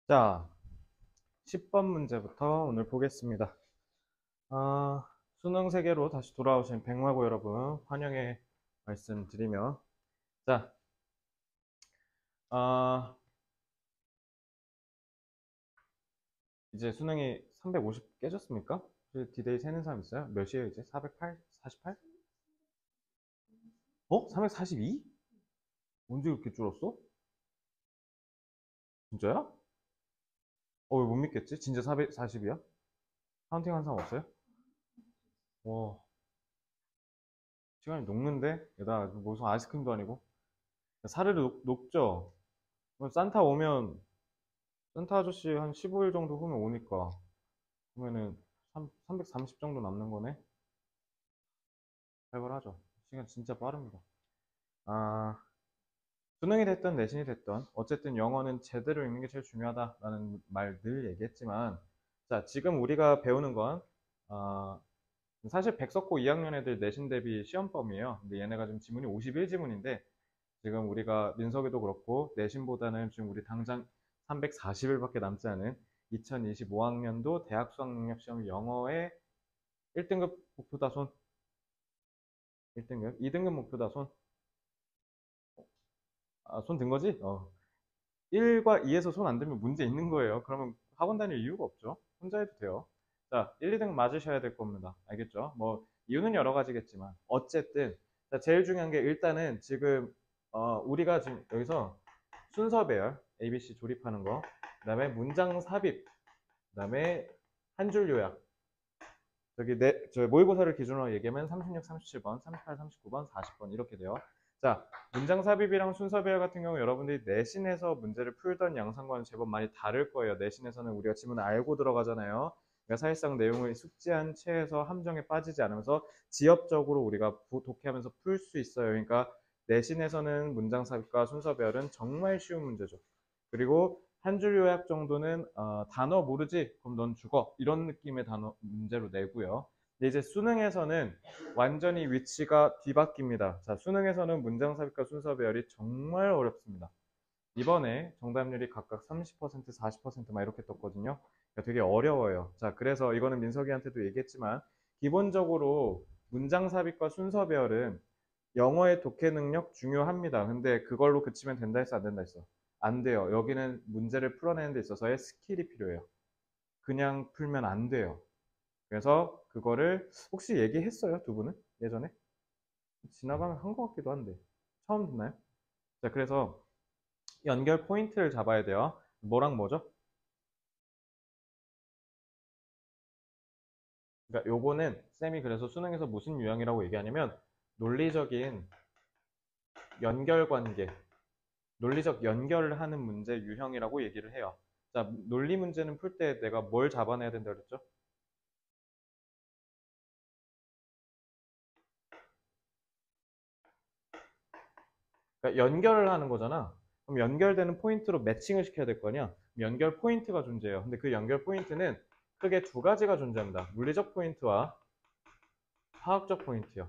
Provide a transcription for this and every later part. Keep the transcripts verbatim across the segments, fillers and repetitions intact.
자, 십 번 문제부터 오늘 보겠습니다. 아, 수능 세계로 다시 돌아오신 백마고 여러분, 환영의 말씀드리며, 자, 아, 이제 수능이 삼백오십 깨졌습니까? 디데이 세는 사람 있어요? 몇 시에요, 이제? 사백팔? 사십팔? 어? 삼백사십이? 언제 그렇게 줄었어? 진짜야? 어, 왜 못 믿겠지? 진짜 사백사십이야? 카운팅 한 사람 없어요? 와, 시간이 녹는데? 게다가 무슨 아이스크림도 아니고. 사르르 녹, 녹죠? 그럼 산타 오면 센터 아저씨 한 십오 일 정도 후면 오니까 그러면은 삼백삼십 정도 남는 거네. 살벌하죠. 시간 진짜 빠릅니다. 아, 수능이 됐든 내신이 됐든 어쨌든 영어는 제대로 읽는 게 제일 중요하다라는 말 늘 얘기했지만, 자, 지금 우리가 배우는 건 아, 사실 백석고 이 학년 애들 내신 대비 시험범이에요. 근데 얘네가 지금 지문이 오십일 지문인데 지금 우리가 민석이도 그렇고 내신보다는 지금 우리 당장 삼백사십 일밖에 남지 않은 이천이십오 학년도 대학 수학능력시험 영어의 일 등급 목표다 손. 일 등급. 이 등급 목표다 손. 아, 손 든 거지? 어. 일과 이에서 손 안 들면 문제 있는 거예요. 그러면 학원 다닐 이유가 없죠. 혼자 해도 돼요. 자, 일, 이 등급 맞으셔야 될 겁니다. 알겠죠? 뭐 이유는 여러 가지겠지만 어쨌든 자, 제일 중요한 게 일단은 지금 어, 우리가 지금 여기서 순서 배열 에이 비 씨 조립하는 거, 그다음에 문장 삽입, 그다음에 한 줄 요약. 저기 내, 저 모의고사를 기준으로 얘기하면 삼십육, 삼십칠 번, 삼십팔, 삼십구 번, 사십 번 이렇게 돼요. 자, 문장 삽입이랑 순서 배열 같은 경우 여러분들이 내신에서 문제를 풀던 양상과는 제법 많이 다를 거예요. 내신에서는 우리가 지문을 알고 들어가잖아요. 그러니까 사실상 내용을 숙지한 채에서 함정에 빠지지 않으면서 지엽적으로 우리가 독해하면서 풀 수 있어요. 그러니까 내신에서는 문장 삽입과 순서 배열은 정말 쉬운 문제죠. 그리고 한 줄 요약 정도는 어, 단어 모르지? 그럼 넌 죽어. 이런 느낌의 단어 문제로 내고요. 근데 이제 수능에서는 완전히 위치가 뒤바뀝니다. 자, 수능에서는 문장 삽입과 순서 배열이 정말 어렵습니다. 이번에 정답률이 각각 삼십 퍼센트, 사십 퍼센트 막 이렇게 떴거든요. 그러니까 되게 어려워요. 자, 그래서 이거는 민석이한테도 얘기했지만 기본적으로 문장 삽입과 순서 배열은 영어의 독해 능력 중요합니다. 근데 그걸로 그치면 된다 했어, 안 된다 했어? 안 돼요. 여기는 문제를 풀어내는 데 있어서의 스킬이 필요해요. 그냥 풀면 안 돼요. 그래서 그거를 혹시 얘기했어요, 두 분은? 예전에? 지나가면 한 것 같기도 한데. 처음 듣나요? 자, 그래서 연결 포인트를 잡아야 돼요. 뭐랑 뭐죠? 그러니까 요거는 쌤이 그래서 수능에서 무슨 유형이라고 얘기하냐면 논리적인 연결 관계, 논리적 연결을 하는 문제 유형이라고 얘기를 해요. 자, 논리 문제는 풀 때 내가 뭘 잡아내야 된다 그랬죠? 그러니까 연결을 하는 거잖아. 그럼 연결되는 포인트로 매칭을 시켜야 될 거 아니야? 연결 포인트가 존재해요. 근데 그 연결 포인트는 크게 두 가지가 존재합니다. 물리적 포인트와 화학적 포인트요.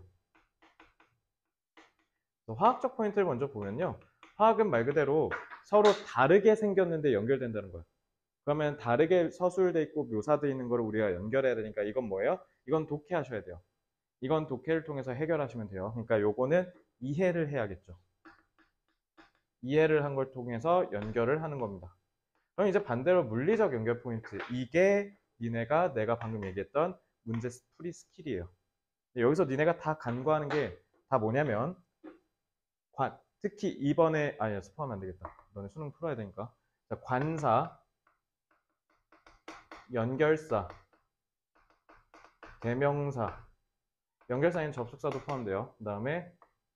화학적 포인트를 먼저 보면요. 화학은 말 그대로 서로 다르게 생겼는데 연결된다는 거예요. 그러면 다르게 서술돼 있고 묘사되어 있는 걸 우리가 연결해야 되니까 이건 뭐예요? 이건 독해하셔야 돼요. 이건 독해를 통해서 해결하시면 돼요. 그러니까 요거는 이해를 해야겠죠. 이해를 한 걸 통해서 연결을 하는 겁니다. 그럼 이제 반대로 물리적 연결 포인트. 이게 니네가 내가 방금 얘기했던 문제 풀이 스킬이에요. 여기서 니네가 다 간과하는 게 다 뭐냐면 관, 특히 이번에 아니야 스포하면 안 되겠다. 너네 수능 풀어야 되니까. 자, 관사, 연결사, 대명사, 연결사인 접속사도 포함돼요. 그 다음에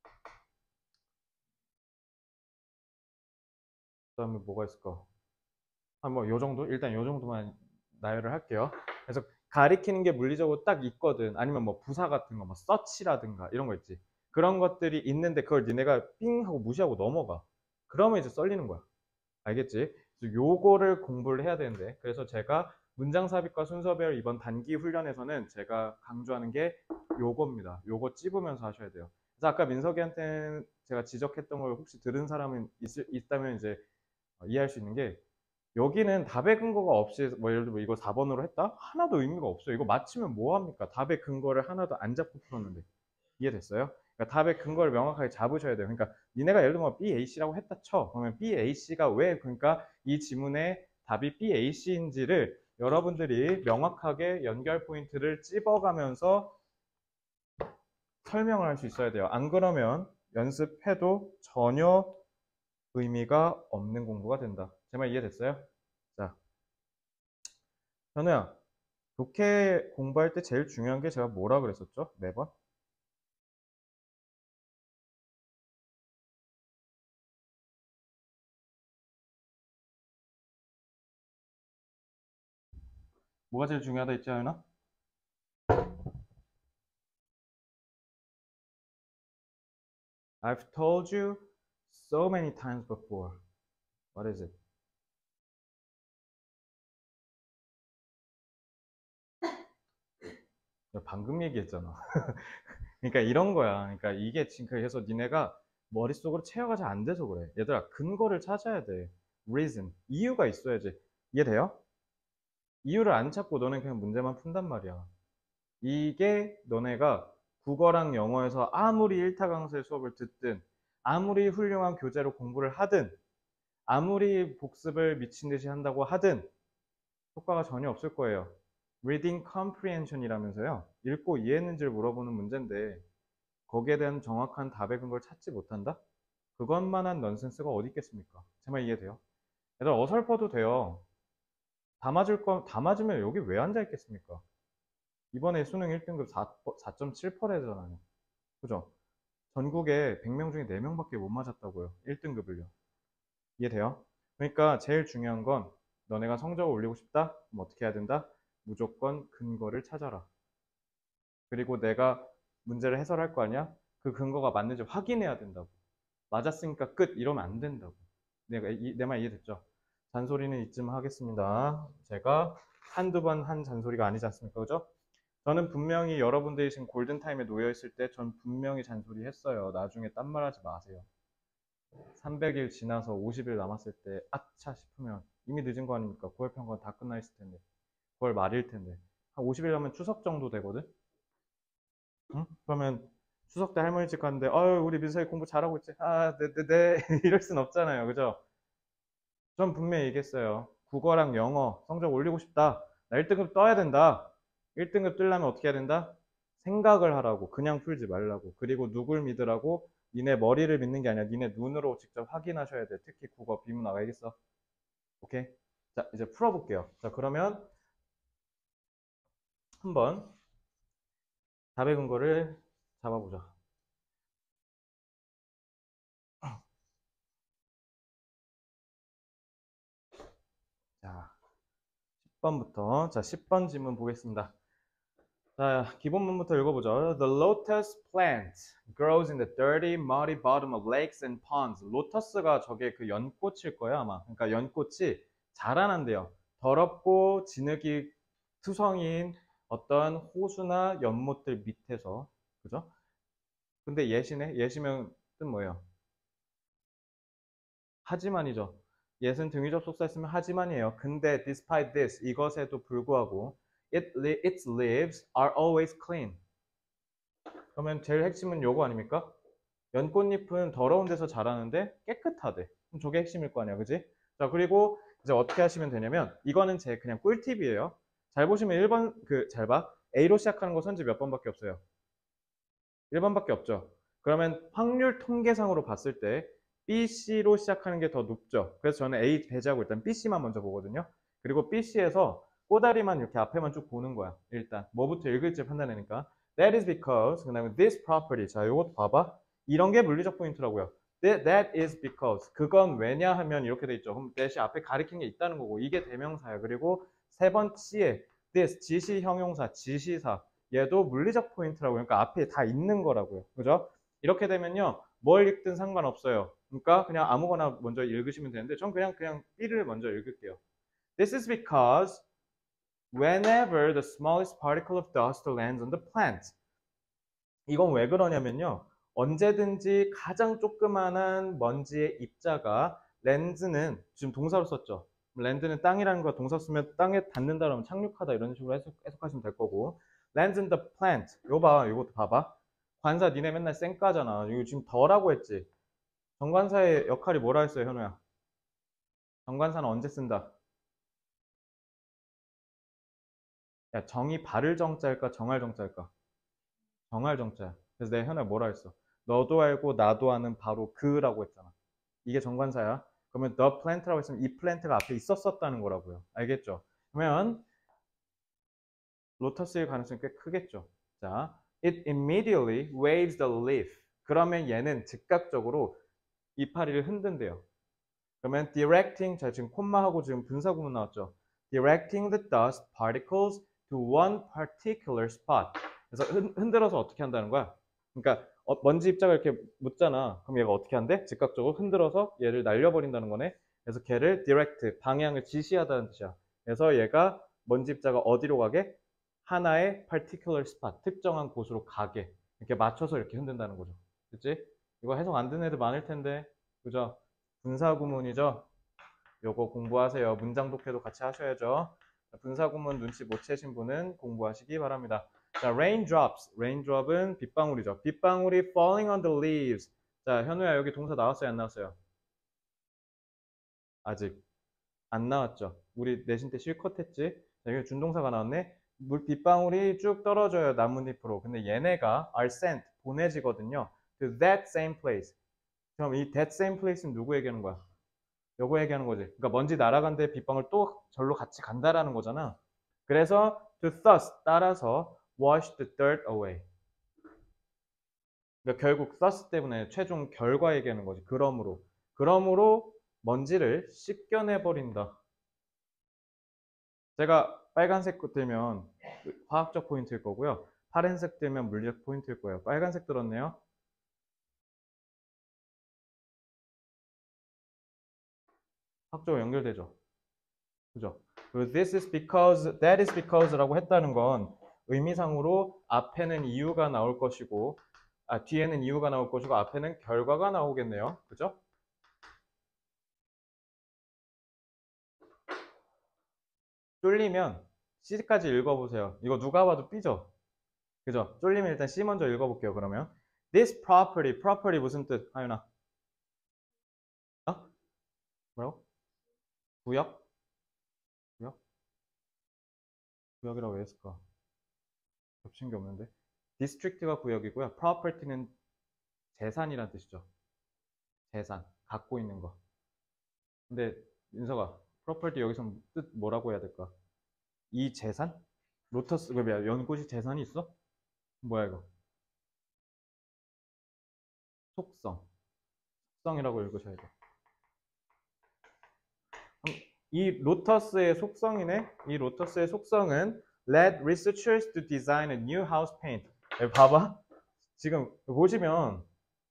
그 다음에 뭐가 있을까? 아, 뭐, 요 정도? 일단 요 정도만 나열을 할게요. 그래서 가리키는 게 물리적으로 딱 있거든. 아니면 뭐 부사 같은 거, 뭐 서치라든가 이런 거 있지. 그런 것들이 있는데 그걸 니네가 삥 하고 무시하고 넘어가. 그러면 이제 썰리는 거야. 알겠지? 그래서 요거를 공부를 해야 되는데. 그래서 제가 문장 삽입과 순서 배열 이번 단기 훈련에서는 제가 강조하는 게 요겁니다. 요거 찝으면서 하셔야 돼요. 그래서 아까 민석이한테 제가 지적했던 걸 혹시 들은 사람은 있, 있다면 이제 이해할 수 있는 게 여기는 답의 근거가 없이 뭐 예를 들어 이거 사 번으로 했다? 하나도 의미가 없어요. 이거 맞히면 뭐 합니까? 답의 근거를 하나도 안 잡고 풀었는데. 이해됐어요? 그러니까 답의 근거를 명확하게 잡으셔야 돼요. 그러니까 니네가 예를 들면 비 에이 씨라고 했다 쳐. 그러면 비 에이 씨가 왜 그러니까 이 지문의 답이 비 에이 씨인지를 여러분들이 명확하게 연결 포인트를 찝어가면서 설명을 할 수 있어야 돼요. 안 그러면 연습해도 전혀 의미가 없는 공부가 된다. 제 말 이해됐어요? 자, 현우야, 독해 공부할 때 제일 중요한 게 제가 뭐라 그랬었죠? 매번? 뭐가 제일 중요하다 했지, 하연아? I've told you so many times before. What is it? 방금 얘기했잖아. 그러니까 이런 거야. 그러니까 이게 지금 그래서 니네가 머릿속으로 체화가 잘 안 돼서 그래. 얘들아, 근거를 찾아야 돼. reason. 이유가 있어야지. 이해돼요? 이유를 안 찾고 너는 그냥 문제만 푼단 말이야. 이게 너네가 국어랑 영어에서 아무리 일타 강사의 수업을 듣든 아무리 훌륭한 교재로 공부를 하든 아무리 복습을 미친 듯이 한다고 하든 효과가 전혀 없을 거예요. reading comprehension이라면서요. 읽고 이해했는지를 물어보는 문제인데 거기에 대한 정확한 답의 근거를 찾지 못한다? 그것만한 넌센스가 어디 있겠습니까? 제 말 이해돼요? 얘들아, 어설퍼도 돼요. 다 맞을 거, 다 맞으면 여기 왜 앉아 있겠습니까? 이번에 수능 일 등급 사 점 칠 퍼센트잖아요. 그죠? 전국에 백 명 중에 네 명밖에 못 맞았다고요. 일 등급을요. 이해돼요? 그러니까 제일 중요한 건 너네가 성적을 올리고 싶다? 그럼 어떻게 해야 된다? 무조건 근거를 찾아라. 그리고 내가 문제를 해설할 거 아니야? 그 근거가 맞는지 확인해야 된다고. 맞았으니까 끝 이러면 안 된다고. 내가 내 말 이해됐죠? 잔소리는 이쯤 하겠습니다. 제가 한두 번 한 잔소리가 아니지 않습니까? 그죠? 저는 분명히 여러분들이 지금 골든타임에 놓여있을 때 전 분명히 잔소리 했어요. 나중에 딴 말 하지 마세요. 삼백 일 지나서 오십 일 남았을 때 아차 싶으면 이미 늦은 거 아닙니까? 구월 평가 다 끝나 있을 텐데. 구월 말일 텐데. 한 오십 일 남으면 추석 정도 되거든? 응? 그러면 추석 때 할머니 집 갔는데 어유 우리 민서이 공부 잘하고 있지? 아 네네네 이럴 순 없잖아요. 그죠? 전 분명히 얘기했어요. 국어랑 영어 성적 올리고 싶다. 나 일 등급 떠야 된다. 일 등급 뜨려면 어떻게 해야 된다? 생각을 하라고. 그냥 풀지 말라고. 그리고 누굴 믿으라고? 니네 머리를 믿는 게 아니라 니네 눈으로 직접 확인하셔야 돼. 특히 국어 비문학 알겠어? 오케이? 자, 이제 풀어볼게요. 자, 그러면 한번 답의 근거를 잡아보자. 자, 십 번부터. 자, 십 번 질문 보겠습니다. 자, 기본문부터 읽어보죠. The lotus plant grows in the dirty, muddy bottom of lakes and ponds. 로터스가 저게 그 연꽃일 거예요, 아마. 그러니까 연꽃이 자라난대요. 더럽고 진흙이 투성인 어떤 호수나 연못들 밑에서. 그죠? 근데 예시네? 예시면 뜻 뭐예요? 하지만이죠. 예은 등위 접속사 있으면 하지만이에요. 근데 despite this, 이것에도 불구하고 it, its leaves are always clean. 그러면 제일 핵심은 요거 아닙니까? 연꽃잎은 더러운 데서 자라는데 깨끗하대. 그럼 저게 핵심일 거 아니야, 그지? 자, 그리고 이제 어떻게 하시면 되냐면 이거는 제 그냥 꿀팁이에요. 잘 보시면 일 번 그 잘 봐. A로 시작하는 거 선지 몇 번밖에 없어요. 일 번밖에 없죠. 그러면 확률 통계상으로 봤을 때 비, C로 시작하는 게 더 높죠. 그래서 저는 A 배제하고 일단 비, C만 먼저 보거든요. 그리고 비, C에서 꼬다리만 이렇게 앞에만 쭉 보는 거야. 일단 뭐부터 읽을지 판단하니까. That is because 그 다음에 this property. 자, 요것도 봐봐. 이런 게 물리적 포인트라고요. That, that is because 그건 왜냐 하면 이렇게 돼 있죠. 그럼 that이 앞에 가리킨 게 있다는 거고 이게 대명사야. 그리고 세 번째에 this 지시 형용사, 지시사. 얘도 물리적 포인트라고. 그러니까 앞에 다 있는 거라고요. 그죠? 이렇게 되면요. 뭘 읽든 상관없어요. 그러니까 그냥 아무거나 먼저 읽으시면 되는데 전 그냥 그냥 B를 먼저 읽을게요. This is because whenever the smallest particle of dust lands on the plant. 이건 왜 그러냐면요. 언제든지 가장 조그만한 먼지의 입자가 렌즈는 지금 동사로 썼죠. land는 땅이라는 거 동사 쓰면 땅에 닿는다 그러면 착륙하다 이런 식으로 해석, 해석하시면 될 거고 lands in the plant 이거 봐 이것도 봐봐 관사 니네 맨날 쌩까잖아 이거 지금 더라고 했지 정관사의 역할이 뭐라 했어요 현우야 정관사는 언제 쓴다 야 정이 바를 정자일까 정할 정자일까 정할 정자야 그래서 내가 현우야 뭐라 했어 너도 알고 나도 아는 바로 그라고 했잖아 이게 정관사야 그러면 the plant라고 했으면 이 플랜트가 앞에 있었었다는 거라고요 알겠죠 그러면 로터스일 가능성이 꽤 크겠죠. 자, it immediately waves the leaf. 그러면 얘는 즉각적으로 이파리를 흔든대요. 그러면 directing, 자 지금 콤마하고 지금 분사구문 나왔죠. directing the dust particles to one particular spot. 그래서 흔, 흔들어서 어떻게 한다는 거야? 그러니까 어, 먼지 입자가 이렇게 묻잖아. 그럼 얘가 어떻게 한대? 즉각적으로 흔들어서 얘를 날려버린다는 거네. 그래서 걔를 direct, 방향을 지시하다는 뜻이야. 그래서 얘가 먼지 입자가 어디로 가게? 하나의 particular spot, 특정한 곳으로 가게 이렇게 맞춰서 이렇게 흔든다는 거죠. 그치? 이거 해석 안 듣는 애들 많을 텐데 그죠? 분사구문이죠? 요거 공부하세요. 문장 독해도 같이 하셔야죠. 분사구문 눈치 못 채신 분은 공부하시기 바랍니다. 자, raindrops. raindrop은 빗방울이죠. 빗방울이 falling on the leaves. 자, 현우야 여기 동사 나왔어요? 안 나왔어요? 아직 안 나왔죠. 우리 내신 때 실컷 했지? 자, 여기 준동사가 나왔네. 물 빗방울이 쭉 떨어져요 나뭇잎으로 근데 얘네가 are sent 보내지거든요 to that same place 그럼 이 that same place는 누구 얘기하는 거야 요거 얘기하는 거지 그러니까 먼지 날아간데 빗방울 또 절로 같이 간다라는 거잖아 그래서 to thus 따라서 wash the dirt away 그러니까 결국 thus 때문에 최종 결과 얘기하는 거지 그러므로 그러므로 먼지를 씻겨내 버린다 제가 빨간색 들면 화학적 포인트일 거고요. 파란색 들면 물리적 포인트일 거예요. 빨간색 들었네요. 화학적으로 연결되죠. 그죠? 그리고 this is because, that is because라고 했다는 건 의미상으로 앞에는 이유가 나올 것이고 아, 뒤에는 이유가 나올 것이고 앞에는 결과가 나오겠네요. 그죠? 쫄리면 C까지 읽어보세요. 이거 누가 봐도 B죠? 그죠? 쫄리면 일단 C 먼저 읽어볼게요. 그러면 This property, property 무슨 뜻? 하윤아? 어? 뭐라고? 구역? 구역? 구역이라고 왜 했을까? 겹친 게 없는데. 디스트릭트가 구역이고요. property는 재산이란 뜻이죠. 재산, 갖고 있는 거. 근데 민서가 property 여기서 뜻 뭐라고 해야 될까? 이 재산? 로터스, 그 뭐야? 연꽃이 재산이 있어? 뭐야 이거? 속성. 속성이라고 읽으셔야 돼. 이 로터스의 속성이네. 이 로터스의 속성은 Let researchers to design a new house paint. 봐봐. 지금 보시면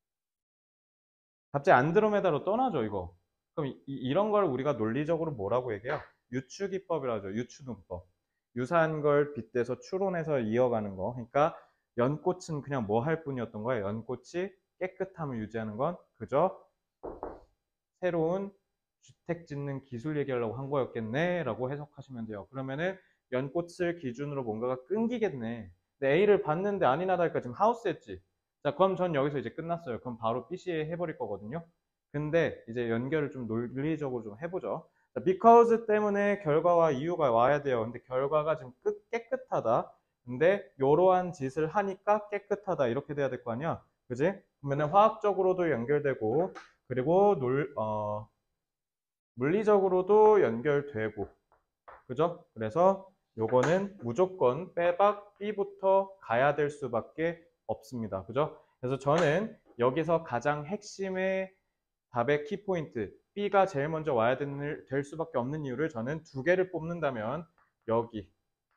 갑자기 안드로메다로 떠나죠, 이거. 그럼 이, 이런 걸 우리가 논리적으로 뭐라고 얘기해요? 유추기법이라죠. 유추분법. 유사한 걸 빗대서 추론해서 이어가는 거. 그러니까 연꽃은 그냥 뭐 할 뿐이었던 거예요. 연꽃이 깨끗함을 유지하는 건 그저 새로운 주택 짓는 기술 얘기하려고 한 거였겠네 라고 해석하시면 돼요. 그러면은 연꽃을 기준으로 뭔가가 끊기겠네. 근데 A를 봤는데 아니나 다를까 지금 하우스 했지. 자, 그럼 전 여기서 이제 끝났어요. 그럼 바로 비 씨에 해버릴 거거든요. 근데 이제 연결을 좀 논리적으로 좀 해보죠. 자, because 때문에 결과와 이유가 와야 돼요. 근데 결과가 지금 끝, 깨끗하다. 근데 이러한 짓을 하니까 깨끗하다. 이렇게 돼야 될 거 아니야. 그지? 그러면 화학적으로도 연결되고 그리고 놀, 어, 물리적으로도 연결되고 그죠? 그래서 요거는 무조건 빼박 B부터 가야 될 수밖에 없습니다. 그죠? 그래서 저는 여기서 가장 핵심의 답의 키포인트 B가 제일 먼저 와야 될, 될 수밖에 없는 이유를 저는 두 개를 뽑는다면 여기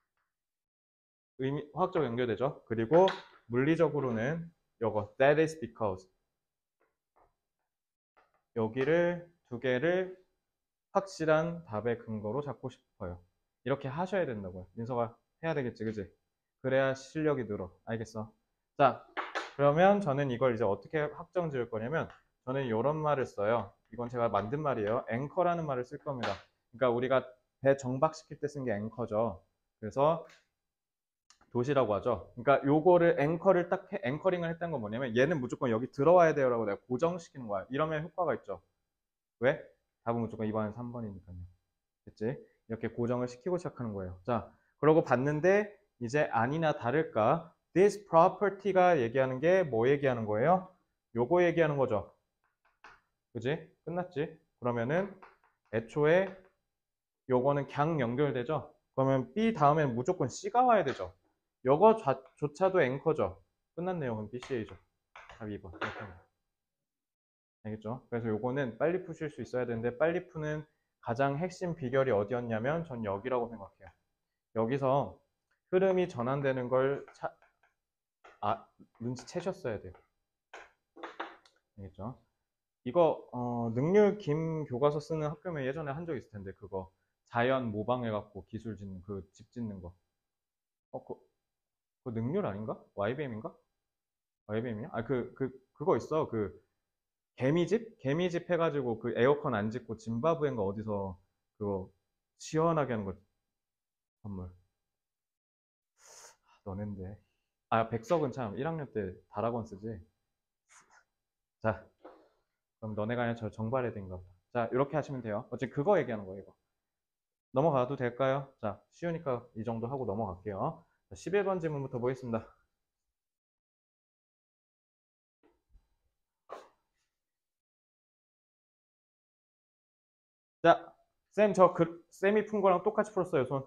의미, 화학적 연결되죠? 그리고 물리적으로는 요거 that is because 여기를 두 개를 확실한 답의 근거로 잡고 싶어요. 이렇게 하셔야 된다고요. 민서가 해야 되겠지, 그지? 그래야 실력이 늘어. 알겠어? 자, 그러면 저는 이걸 이제 어떻게 확정 지을 거냐면 저는 이런 말을 써요. 이건 제가 만든 말이에요. 앵커라는 말을 쓸 겁니다. 그러니까 우리가 배 정박시킬 때 쓴 게 앵커죠. 그래서 도시라고 하죠. 그러니까 요거를 앵커를 딱 해, 앵커링을 했다는 건 뭐냐면 얘는 무조건 여기 들어와야 돼요라고 내가 고정시키는 거야. 이러면 효과가 있죠. 왜? 답은 무조건 이 번에 삼 번이니까요. 됐지? 이렇게 고정을 시키고 시작하는 거예요. 자, 그러고 봤는데 이제 아니나 다를까 this property가 얘기하는 게 뭐 얘기하는 거예요? 요거 얘기하는 거죠. 그지? 끝났지? 그러면은 애초에 요거는 강 연결되죠? 그러면 B 다음에는 무조건 C가 와야 되죠. 요거조차도 앵커죠. 끝났네요. 그럼 비 씨 에이죠. 답 이 번. 알겠죠? 그래서 요거는 빨리 푸실 수 있어야 되는데 빨리 푸는 가장 핵심 비결이 어디였냐면 전 여기라고 생각해요. 여기서 흐름이 전환되는 걸 차... 아, 눈치채셨어야 돼요. 알겠죠? 이거 어, 능률 김 교과서 쓰는 학교면 예전에 한 적 있을 텐데 그거 자연 모방해갖고 기술 짓는 그 집 짓는 거. 어, 그, 그 능률 아닌가? 와이비엠인가? 와이비엠이야? 아, 그, 그, 그거 있어. 그 개미집? 개미집 해가지고 그 에어컨 안 짓고 짐바브웨인가 어디서 그거 시원하게 하는 거 선물. 너넨데. 아, 백석은 참 일 학년 때 다락원 쓰지. 자, 그럼 너네가 아니라 저 정발해야 된가 보다. 자, 이렇게 하시면 돼요. 어쨌든 그거 얘기하는 거예요, 이거. 넘어가도 될까요? 자, 쉬우니까 이 정도 하고 넘어갈게요. 자, 십일 번 질문부터 보겠습니다. 자, 쌤, 저 그, 쌤이 푼 거랑 똑같이 풀었어요, 손.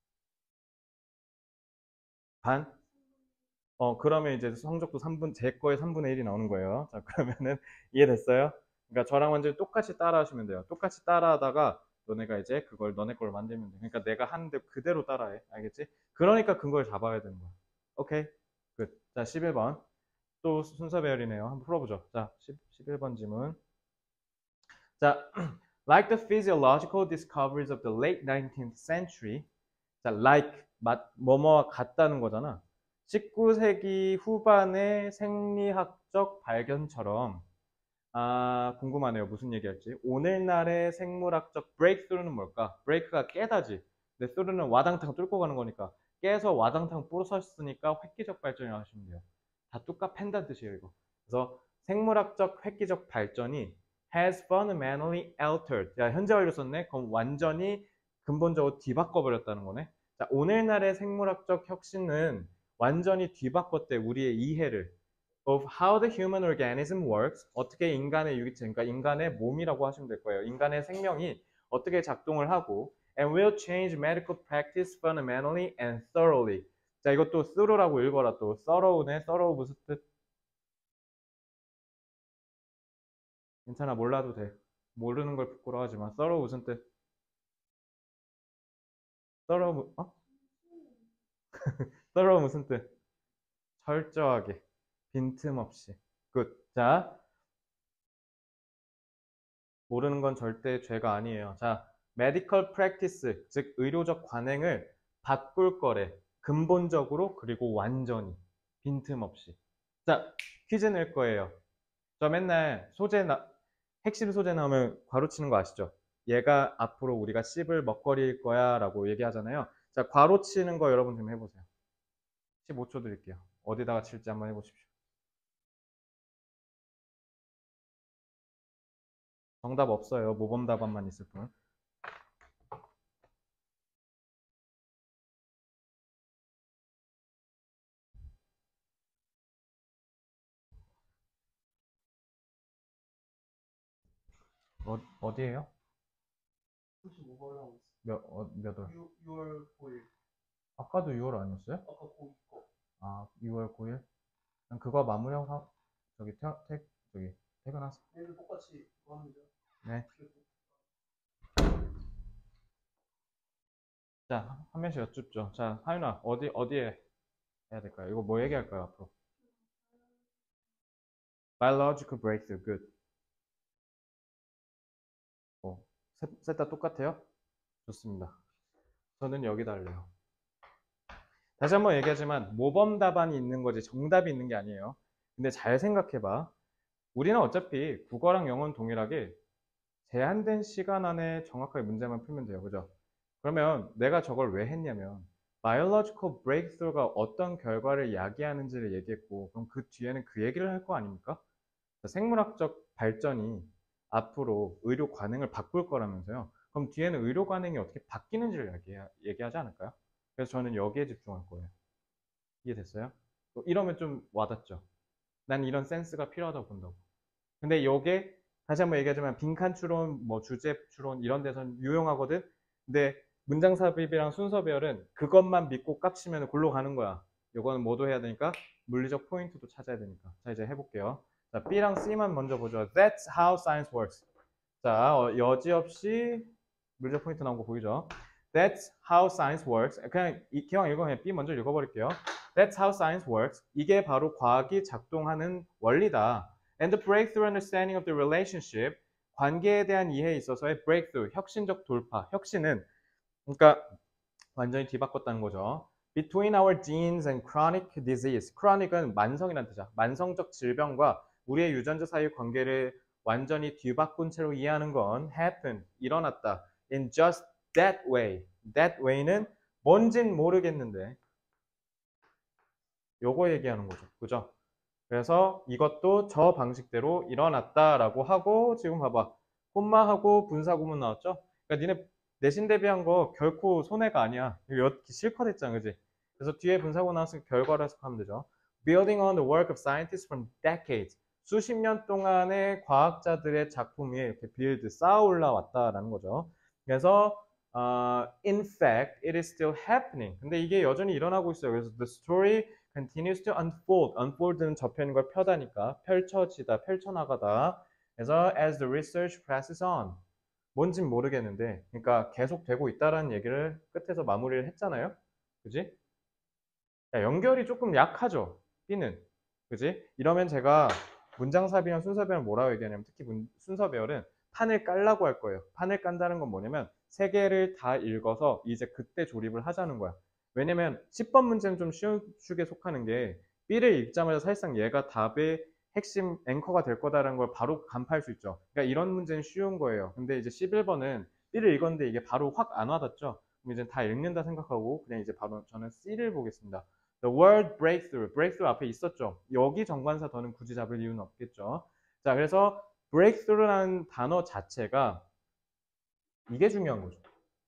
반? 어, 그러면 이제 성적도 삼 분, 제 거에 삼분의 일이 나오는 거예요. 자, 그러면은 이해됐어요? 그러니까 저랑 완전히 똑같이 따라 하시면 돼요. 똑같이 따라 하다가 너네가 이제 그걸 너네 걸로 만들면 돼. 그러니까 내가 하는데 그대로 따라해. 알겠지? 그러니까 근거를 잡아야 되는 거야. 오케이? 끝. 자, 십일 번. 또 순서 배열이네요. 한번 풀어보죠. 자, 십일 번 질문. 자, like the physiological discoveries of the late nineteenth century. 자, like, 뭐뭐와 같다는 거잖아. 십구 세기 후반의 생리학적 발견처럼 아 궁금하네요. 무슨 얘기할지. 오늘날의 생물학적 breakthrough는 뭘까? break가 깨다지. 근데 through는 와당탕 뚫고 가는 거니까 깨서 와당탕 부서졌으니까 획기적 발전이라고 하시면 돼요. 다 뚜까 팬다는 뜻이에요, 이거. 그래서 생물학적 획기적 발전이 has fundamentally altered. 야, 현재 완료 썼네. 그럼 완전히 근본적으로 뒤바꿔 버렸다는 거네. 자, 오늘날의 생물학적 혁신은 완전히 뒤바꿨대, 우리의 이해를. of how the human organism works. 어떻게 인간의 유기체, 그러니까 인간의 몸이라고 하시면 될 거예요. 인간의 생명이 어떻게 작동을 하고 and will change medical practice fundamentally and thoroughly. 자, 이것도 thorough라고 읽어라. 또 thorough네. thorough 무슨 뜻? 괜찮아, 몰라도 돼. 모르는 걸 부끄러워하지 마. thorough 무슨 뜻? thorough, 어? thorough 무슨 뜻? 철저하게, 빈틈없이. 굿. 자, 모르는 건 절대 죄가 아니에요. 자, medical practice, 즉 의료적 관행을 바꿀 거래. 근본적으로 그리고 완전히 빈틈없이. 자, 퀴즈 낼 거예요. 저 맨날 소재 나, 핵심 소재 나오면 괄호치는 거 아시죠? 얘가 앞으로 우리가 씹을 먹거리일 거야 라고 얘기하잖아요. 자, 괄호치는 거 여러분 좀 해보세요. 십오 초 드릴게요. 어디다가 칠지 한번 해보십시오. 정답 없어요. 모범 답안만 있을 뿐. 어, 어디에요? 삼십오 번 하고 있어. 몇, 어, 몇 월? 유월 구 일. 아까도 유월 아니었어요? 아까 거기 거. 아, 유월 구 일? 그냥 그거 마무리하고 하, 저기 퇴, 퇴, 저기 퇴근하세요. 얘도 똑같이 그거 하면 돼요. 네. 자, 한 명씩 여쭙죠. 자, 하윤아, 어디, 어디에 해야 될까요? 이거 뭐 얘기할까요, 앞으로? Biological breakthrough, good. 어, 셋 다 똑같아요? 좋습니다. 저는 여기다 할래요. 다시 한번 얘기하지만 모범 답안이 있는 거지 정답이 있는 게 아니에요. 근데 잘 생각해봐. 우리는 어차피 국어랑 영어는 동일하게 제한된 시간 안에 정확하게 문제만 풀면 돼요. 그죠? 그러면 내가 저걸 왜 했냐면 biological breakthrough가 어떤 결과를 야기하는지를 얘기했고 그럼 그 뒤에는 그 얘기를 할 거 아닙니까? 생물학적 발전이 앞으로 의료 관행을 바꿀 거라면서요. 그럼 뒤에는 의료 관행이 어떻게 바뀌는지를 얘기, 얘기하지 않을까요? 그래서 저는 여기에 집중할 거예요. 이해됐어요? 이러면 좀 와닿죠? 난 이런 센스가 필요하다고 본다고. 근데 요게 다시 한번 얘기하자면 빈칸 추론, 뭐 주제 추론 이런 데선 유용하거든. 근데 문장 삽입이랑 순서 배열은 그것만 믿고 깝치면 골로 가는 거야. 요거는 뭐도 해야 되니까 물리적 포인트도 찾아야 되니까. 자 이제 해볼게요. 자 B랑 C만 먼저 보죠. That's how science works. 자 어, 여지없이 물리적 포인트 나온 거 보이죠? That's how science works. 그냥 이, 기왕 읽으면 그냥 B 먼저 읽어버릴게요. That's how science works. 이게 바로 과학이 작동하는 원리다. And the breakthrough understanding of the relationship, 관계에 대한 이해에 있어서의 breakthrough, 혁신적 돌파. 혁신은 그러니까 완전히 뒤바꿨다는 거죠. Between our genes and chronic disease. chronic은 만성이라는 뜻이야. 만성적 질병과 우리의 유전자 사이의 관계를 완전히 뒤바꾼 채로 이해하는 건 happen, 일어났다. In just that way. That way는 뭔진 모르겠는데 요거 얘기하는 거죠. 그죠? 그래서 이것도 저 방식대로 일어났다라고 하고 지금 봐봐. 콤마하고 분사구문 나왔죠? 그러니까 니네 내신 대비한 거 결코 손해가 아니야. 이거 실컷했잖아, 그지? 그래서 뒤에 분사구 나왔으니까 결과를 해석하면 되죠. Building on the work of scientists from decades. 수십 년 동안의 과학자들의 작품 위에 이렇게 빌드, 쌓아 올라왔다라는 거죠. 그래서 uh, in fact, it is still happening. 근데 이게 여전히 일어나고 있어요. 그래서 the story continues to unfold. unfold는 접혀있는 걸 펴다니까 펼쳐지다, 펼쳐나가다. 그래서 as the research passes on. 뭔진 모르겠는데 그러니까 계속 되고 있다라는 얘기를 끝에서 마무리를 했잖아요. 그지? 야, 연결이 조금 약하죠. B는. 그지? 이러면 제가 문장삽이랑 순서배열 뭐라고 얘기하냐면 특히 문, 순서배열은 판을 깔라고 할 거예요. 판을 깐다는 건 뭐냐면 세 개를 다 읽어서 이제 그때 조립을 하자는 거야. 왜냐면 십 번 문제는 좀 쉬운 축에 속하는 게 B를 읽자마자 사실상 얘가 답의 핵심 앵커가 될 거다라는 걸 바로 간파할 수 있죠. 그러니까 이런 문제는 쉬운 거예요. 근데 이제 십일 번은 B를 읽었는데 이게 바로 확 안 와닿죠. 그럼 이제 다 읽는다 생각하고 그냥 이제 바로 저는 C를 보겠습니다. The word breakthrough, breakthrough 앞에 있었죠. 여기 정관사 더는 굳이 잡을 이유는 없겠죠. 자, 그래서 breakthrough라는 단어 자체가 이게 중요한 거죠.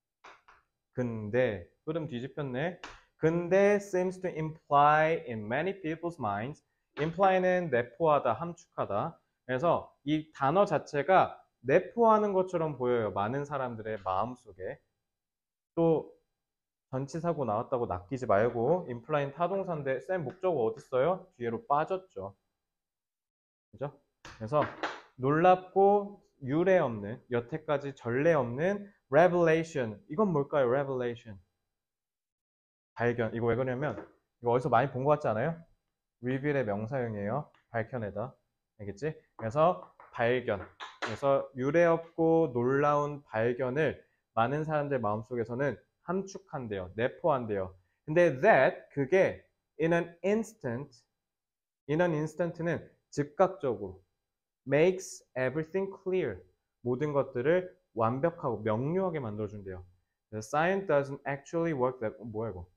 근데 흐름 뒤집혔네. 근데 seems to imply in many people's minds. imply는 내포하다, 함축하다. 그래서 이 단어 자체가 내포하는 것처럼 보여요. 많은 사람들의 마음속에. 또 전치사고 나왔다고 낚이지 말고 imply는 타동사인데 쌤 목적어 어디 있어요? 뒤로 빠졌죠. 그죠? 그래서 놀랍고 유례 없는, 여태까지 전례 없는 revelation. 이건 뭘까요? revelation. 발견. 이거 왜 그러냐면 이거 어디서 많이 본 것 같지 않아요? reveal의 명사형이에요. 밝혀내다. 알겠지? 그래서 발견. 그래서 유례 없고 놀라운 발견을 많은 사람들 마음속에서는 함축한대요. 내포한대요. 근데 that, 그게 in an instant, in an instant는 즉각적으로 makes everything clear. 모든 것들을 완벽하고 명료하게 만들어준대요. Science doesn't actually work that, 뭐야 이거?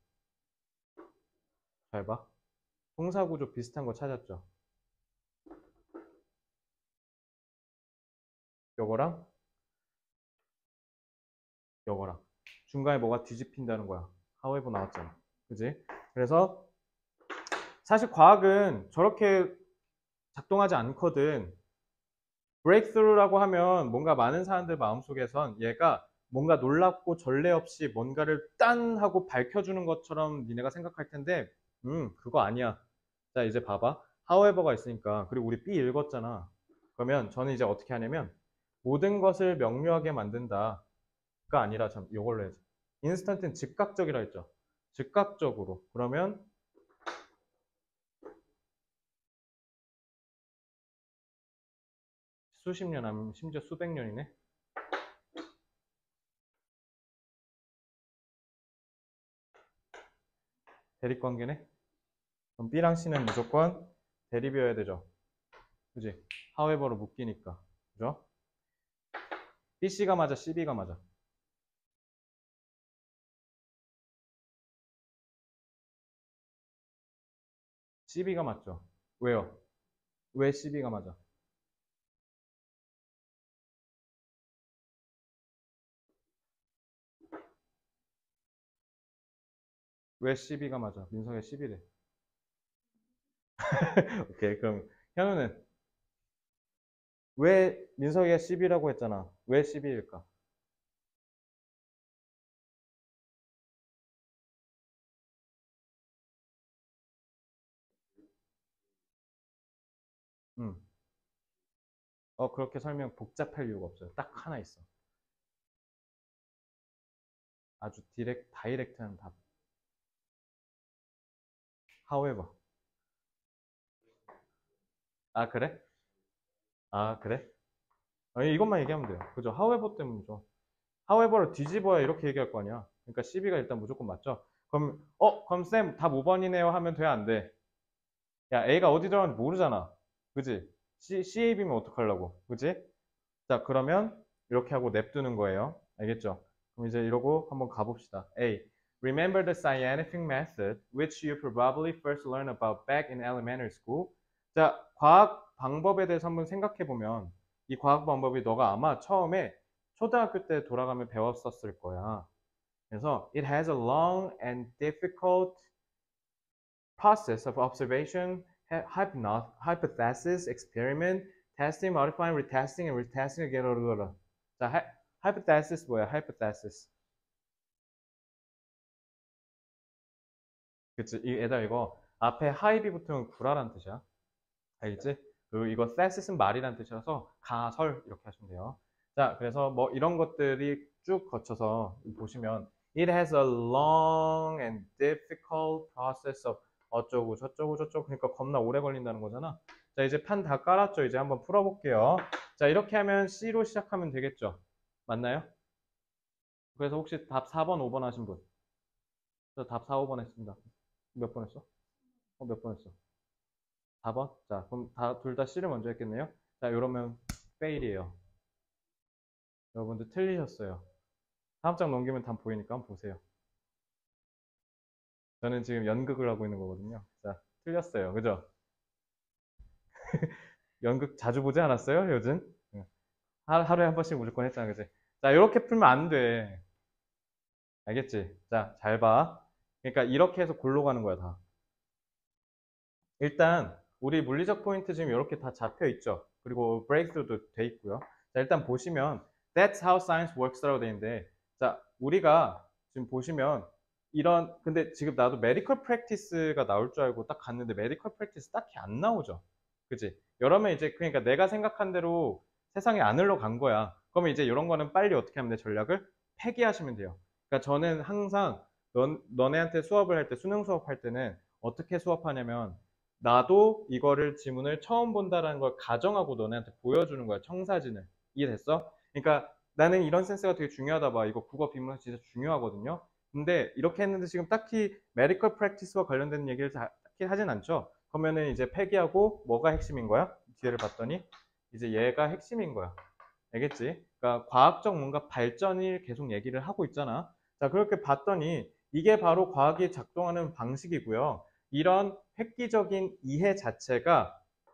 잘 봐. 동사구조 비슷한 거 찾았죠? 요거랑 요거랑 중간에 뭐가 뒤집힌다는 거야. however 나왔잖아. 그지? 그래서 사실 과학은 저렇게 작동하지 않거든. breakthrough라고 하면 뭔가 많은 사람들 마음속에선 얘가 뭔가 놀랍고 전례 없이 뭔가를 딴 하고 밝혀주는 것처럼 니네가 생각할 텐데 음 그거 아니야. 자 이제 봐봐. however가 있으니까 그리고 우리 B 읽었잖아. 그러면 저는 이제 어떻게 하냐면 모든 것을 명료하게 만든다. 가 아니라 참 이걸로 해야지. 인스턴트는 즉각적이라 했죠. 즉각적으로. 그러면 수십 년 아니면 심지어 수백 년이네. 대립관계네. 그럼 B랑 C는 무조건 대립이어야 되죠. 그지? however로 묶이니까. 그죠? 비씨가 맞아, 씨비가 맞아? 씨비가 맞죠? 왜요? 왜 씨비가 맞아? 왜 씨비가 맞아? 민석이 씨비래. 오케이, 그럼 현우는 왜 민석이가 씨비라고 했잖아. 왜 씨비일까? 음. 어, 그렇게 설명 복잡할 이유가 없어요. 딱 하나 있어. 아주 디렉, 다이렉트한 답. However. 아, 그래? 아, 그래? 아니, 이것만 얘기하면 돼요. 그죠? however 때문이죠. however를 뒤집어야 이렇게 얘기할 거 아니야. 그러니까 씨비가 일단 무조건 맞죠? 그럼, 어, 그럼 쌤, 답 오 번이네요 하면 돼, 안 돼? 야, A가 어디 들어가는지 모르잖아. 그지? C, 씨에이비면 어떡하려고. 그지? 자, 그러면 이렇게 하고 냅두는 거예요. 알겠죠? 그럼 이제 이러고 한번 가봅시다. A. Remember the scientific method which you probably first learned about back in elementary school. 자, 과학 방법에 대해서 한번 생각해 보면 이 과학 방법이 너가 아마 처음에 초등학교 때 돌아가면 배웠었을 거야. 그래서 it has a long and difficult process of observation, hypno- hypothesis, experiment, testing, modifying, retesting, and retesting again. 자, hy- hypothesis 뭐야? hypothesis. 그치? 이 애들 이거 앞에 하이비 붙으면 구라란 뜻이야. 알겠지? 그리고 이거 thesis는 말이란 뜻이라서 가설 이렇게 하시면 돼요. 자, 그래서 뭐 이런 것들이 쭉 거쳐서 보시면 it has a long and difficult process of 어쩌고 저쩌고 저쩌고 그러니까 겁나 오래 걸린다는 거잖아. 자, 이제 판 다 깔았죠. 이제 한번 풀어볼게요. 자, 이렇게 하면 C로 시작하면 되겠죠. 맞나요? 그래서 혹시 답 사 번, 오 번 하신 분? 저 답 사, 오 번 했습니다. 몇 번 했어? 어, 몇 번 했어? 사 번? 자, 그럼 다, 둘 다 C를 먼저 했겠네요. 자, 이러면 페일이에요. 여러분들 틀리셨어요. 다음 장 넘기면 다 보이니까 한번 보세요. 저는 지금 연극을 하고 있는 거거든요. 자, 틀렸어요. 그죠? 연극 자주 보지 않았어요? 요즘? 응. 하, 하루에 한 번씩 무조건 했잖아. 그지? 자, 이렇게 풀면 안 돼. 알겠지? 자, 잘 봐. 그러니까 이렇게 해서 골로 가는 거야, 다. 일단, 우리 물리적 포인트 지금 이렇게 다 잡혀 있죠? 그리고 브레이크스루도 돼 있고요. 자, 일단 보시면, That's how science works라고 돼 있는데, 자, 우리가 지금 보시면, 이런, 근데 지금 나도 메디컬 프랙티스가 나올 줄 알고 딱 갔는데, 메디컬 프랙티스 딱히 안 나오죠? 그지? 여러면 이제, 그러니까 내가 생각한 대로 세상에 안 흘러간 거야. 그러면 이제 이런 거는 빨리 어떻게 하면 돼? 전략을 폐기하시면 돼요. 그러니까 저는 항상, 넌, 너네한테 수업을 할 때, 수능 수업할 때는 어떻게 수업하냐면, 나도 이거를 지문을 처음 본다라는 걸 가정하고 너네한테 보여주는 거야. 청사진을. 이해됐어? 그러니까 나는 이런 센스가 되게 중요하다 봐. 이거 국어 비문학 진짜 중요하거든요. 근데 이렇게 했는데 지금 딱히 메디컬 프랙티스와 관련된 얘기를 다, 딱히 하진 않죠. 그러면은 이제 폐기하고 뭐가 핵심인 거야? 뒤에를 봤더니 이제 얘가 핵심인 거야. 알겠지? 그러니까 과학적 뭔가 발전을 계속 얘기를 하고 있잖아. 자, 그렇게 봤더니 이게 바로 과학이 작동하는 방식이고요. 이런 획기적인 이해 자체가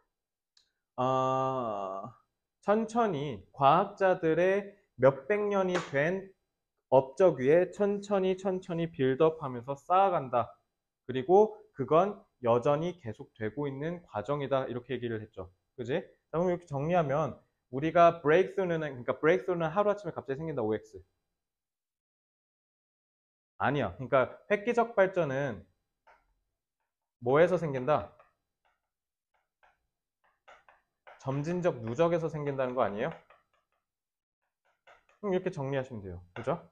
어, 천천히 과학자들의 몇백 년이 된 업적 위에 천천히 천천히 빌드업하면서 쌓아간다. 그리고 그건 여전히 계속되고 있는 과정이다. 이렇게 얘기를 했죠. 그지? 자, 그럼 이렇게 정리하면 우리가 브레이크스루는 그러니까 브레이크스루는 하루아침에 갑자기 생긴다. 오엑스. 아니야. 그러니까 획기적 발전은 뭐에서 생긴다? 점진적 누적에서 생긴다는 거 아니에요? 그럼 이렇게 정리하시면 돼요. 그죠?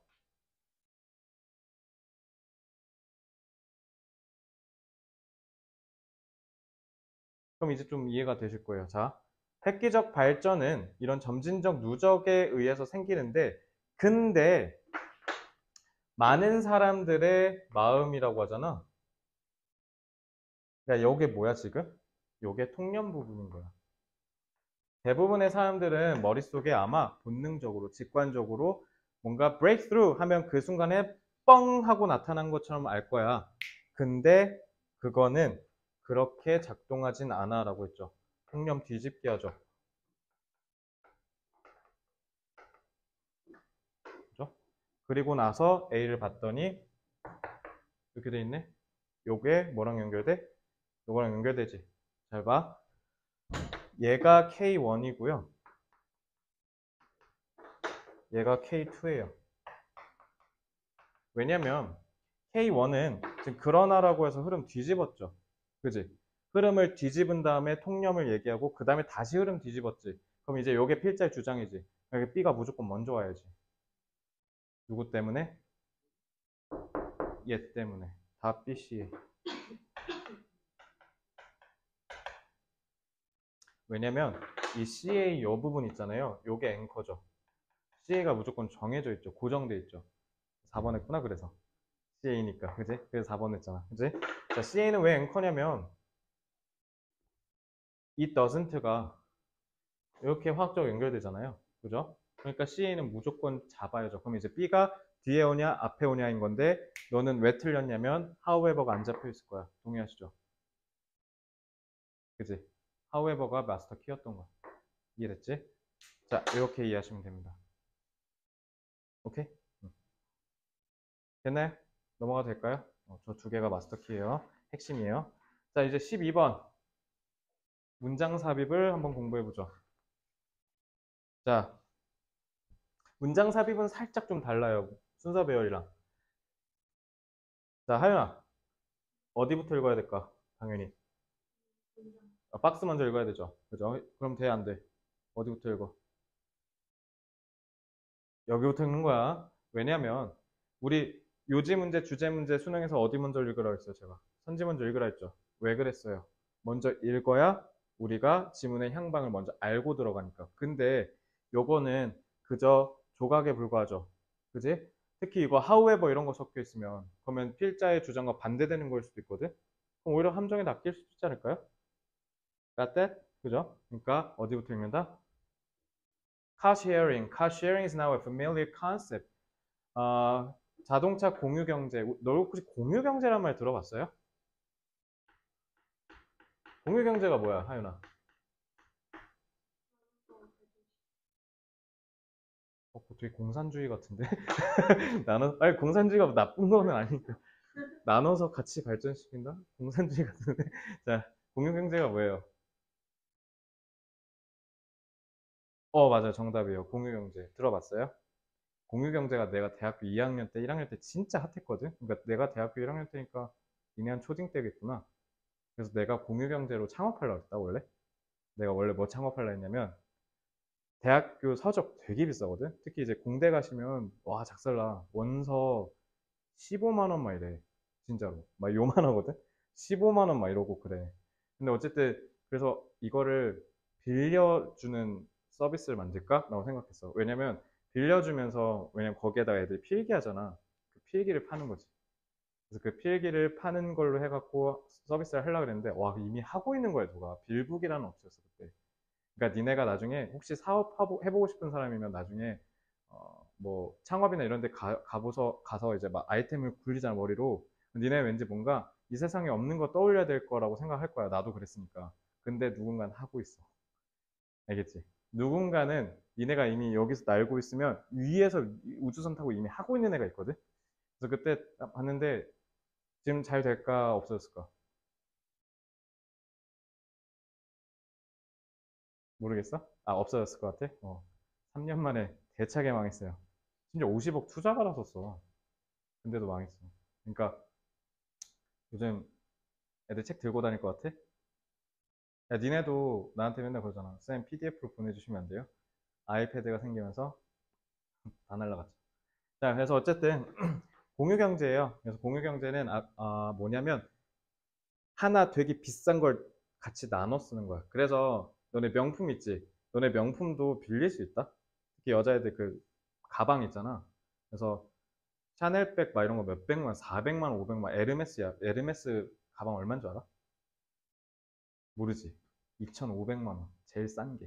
그럼 이제 좀 이해가 되실 거예요. 자, 획기적 발전은 이런 점진적 누적에 의해서 생기는데, 근데 많은 사람들의 마음이라고 하잖아. 야, 요게 뭐야, 지금? 요게 통념 부분인 거야. 대부분의 사람들은 머릿속에 아마 본능적으로, 직관적으로 뭔가 breakthrough 하면 그 순간에 뻥 하고 나타난 것처럼 알 거야. 근데 그거는 그렇게 작동하진 않아 라고 했죠. 통념 뒤집기 하죠. 그죠? 그리고 나서 A를 봤더니 이렇게 돼 있네. 요게 뭐랑 연결돼? 요거랑 연결되지. 잘 봐. 얘가 케이 원이고요. 얘가 케이 투예요. 왜냐면 케이 원은 지금 그러나라고 해서 흐름 뒤집었죠. 그지? 흐름을 뒤집은 다음에 통념을 얘기하고 그 다음에 다시 흐름 뒤집었지. 그럼 이제 요게 필자의 주장이지. 여기 B가 무조건 먼저 와야지. 누구 때문에? 얘 때문에. 다 비, 씨. 왜냐면 이 씨에이 요 부분 있잖아요. 요게 앵커죠. 씨에이가 무조건 정해져 있죠. 고정돼 있죠. 사 번 했구나 그래서. 씨에이니까. 그지? 그래서 사 번 했잖아. 그지? 자, 씨에이는 왜 앵커냐면 it doesn't가 이렇게 화학적으로 연결되잖아요. 그죠? 그러니까 씨에이는 무조건 잡아야죠. 그럼 이제 B가 뒤에 오냐 앞에 오냐인 건데 너는 왜 틀렸냐면 however가 안 잡혀 있을 거야. 동의하시죠? 그지? however가 마스터 키였던 거야. 이해됐지? 자, 이렇게 이해하시면 됩니다. 오케이? 응. 됐나요? 넘어가도 될까요? 어, 저 두 개가 마스터 키예요. 핵심이에요. 자, 이제 십이 번 문장 삽입을 한번 공부해보죠. 자, 문장 삽입은 살짝 좀 달라요. 순서 배열이랑. 자, 하윤아, 어디부터 읽어야 될까? 당연히. 아, 박스 먼저 읽어야 되죠. 그죠? 그럼 돼, 안 돼? 어디부터 읽어? 여기부터 읽는 거야. 왜냐면, 우리 요지 문제, 주제 문제, 수능에서 어디 먼저 읽으라 했어요, 제가? 선지 먼저 읽으라 했죠. 왜 그랬어요? 먼저 읽어야 우리가 지문의 향방을 먼저 알고 들어가니까. 근데 요거는 그저 조각에 불과하죠. 그지? 특히 이거 however 이런 거 섞여 있으면 그러면 필자의 주장과 반대되는 걸 수도 있거든. 그럼 오히려 함정에 낚일 수도 있지 않을까요? Got that? 그죠? 그러니까 어디부터 읽는다? Car sharing. Car sharing is now a familiar concept. 어, 자동차 공유 경제. 너 혹시 공유 경제란 말 들어봤어요? 공유 경제가 뭐야, 하윤아? 어, 되게 공산주의 같은데? 나눠, 아니, 공산주의가 나쁜 거는 아니니까. 나눠서 같이 발전시킨다? 공산주의 같은데? 자, 공유경제가 뭐예요? 어, 맞아요. 정답이에요. 공유경제. 들어봤어요? 공유경제가 내가 대학교 이 학년 때, 일 학년 때 진짜 핫했거든? 그러니까 내가 대학교 일 학년 때니까 니네 한 초딩 때겠구나. 그래서 내가 공유경제로 창업하려고 했다, 원래? 내가 원래 뭐 창업하려 했냐면, 대학교 서적 되게 비싸거든? 특히 이제 공대 가시면, 와, 작살나. 원서 십오만 원 막 이래. 진짜로. 막 요만하거든? 십오만 원 막 이러고 그래. 근데 어쨌든 그래서 이거를 빌려주는 서비스를 만들까? 라고 생각했어. 왜냐면 빌려주면서 왜냐면 거기에다가 애들이 필기하잖아. 그 필기를 파는 거지. 그래서 그 필기를 파는 걸로 해갖고 서비스를 하려고 그랬는데 와 이미 하고 있는 거야 누가. 빌북이라는 업체였어 그때. 그러니까 니네가 나중에 혹시 사업 해보고 싶은 사람이면 나중에 어, 뭐 창업이나 이런 데 가, 가보서 가서 이제 막 아이템을 굴리잖아 머리로. 니네 왠지 뭔가 이 세상에 없는 거 떠올려야 될 거라고 생각할 거야. 나도 그랬으니까. 근데 누군가는 하고 있어. 알겠지? 누군가는 니네가 이미 여기서 날고 있으면 위에서 우주선 타고 이미 하고 있는 애가 있거든. 그래서 그때 봤는데 지금 잘 될까 없어졌을까? 모르겠어? 아 없어졌을 것 같아? 어. 삼 년 만에 대차게 망했어요. 심지어 오십억 투자 받았었어. 근데도 망했어. 그러니까 요즘 애들 책 들고 다닐 것 같아? 야, 니네도 나한테 맨날 그러잖아. 쌤 피디에프로 보내주시면 안 돼요? 아이패드가 생기면서 다 날라갔죠. 자, 그래서 어쨌든 공유경제예요. 그래서 공유경제는 아, 아, 뭐냐면 하나 되게 비싼 걸 같이 나눠 쓰는 거야. 그래서 너네 명품 있지? 너네 명품도 빌릴 수 있다? 특히 여자애들 그 가방 있잖아. 그래서 샤넬백 막 이런 거 몇백만, 사백만, 오백만, 에르메스야. 에르메스 가방 얼마인 줄 알아? 모르지. 이천오백만 원. 제일 싼 게.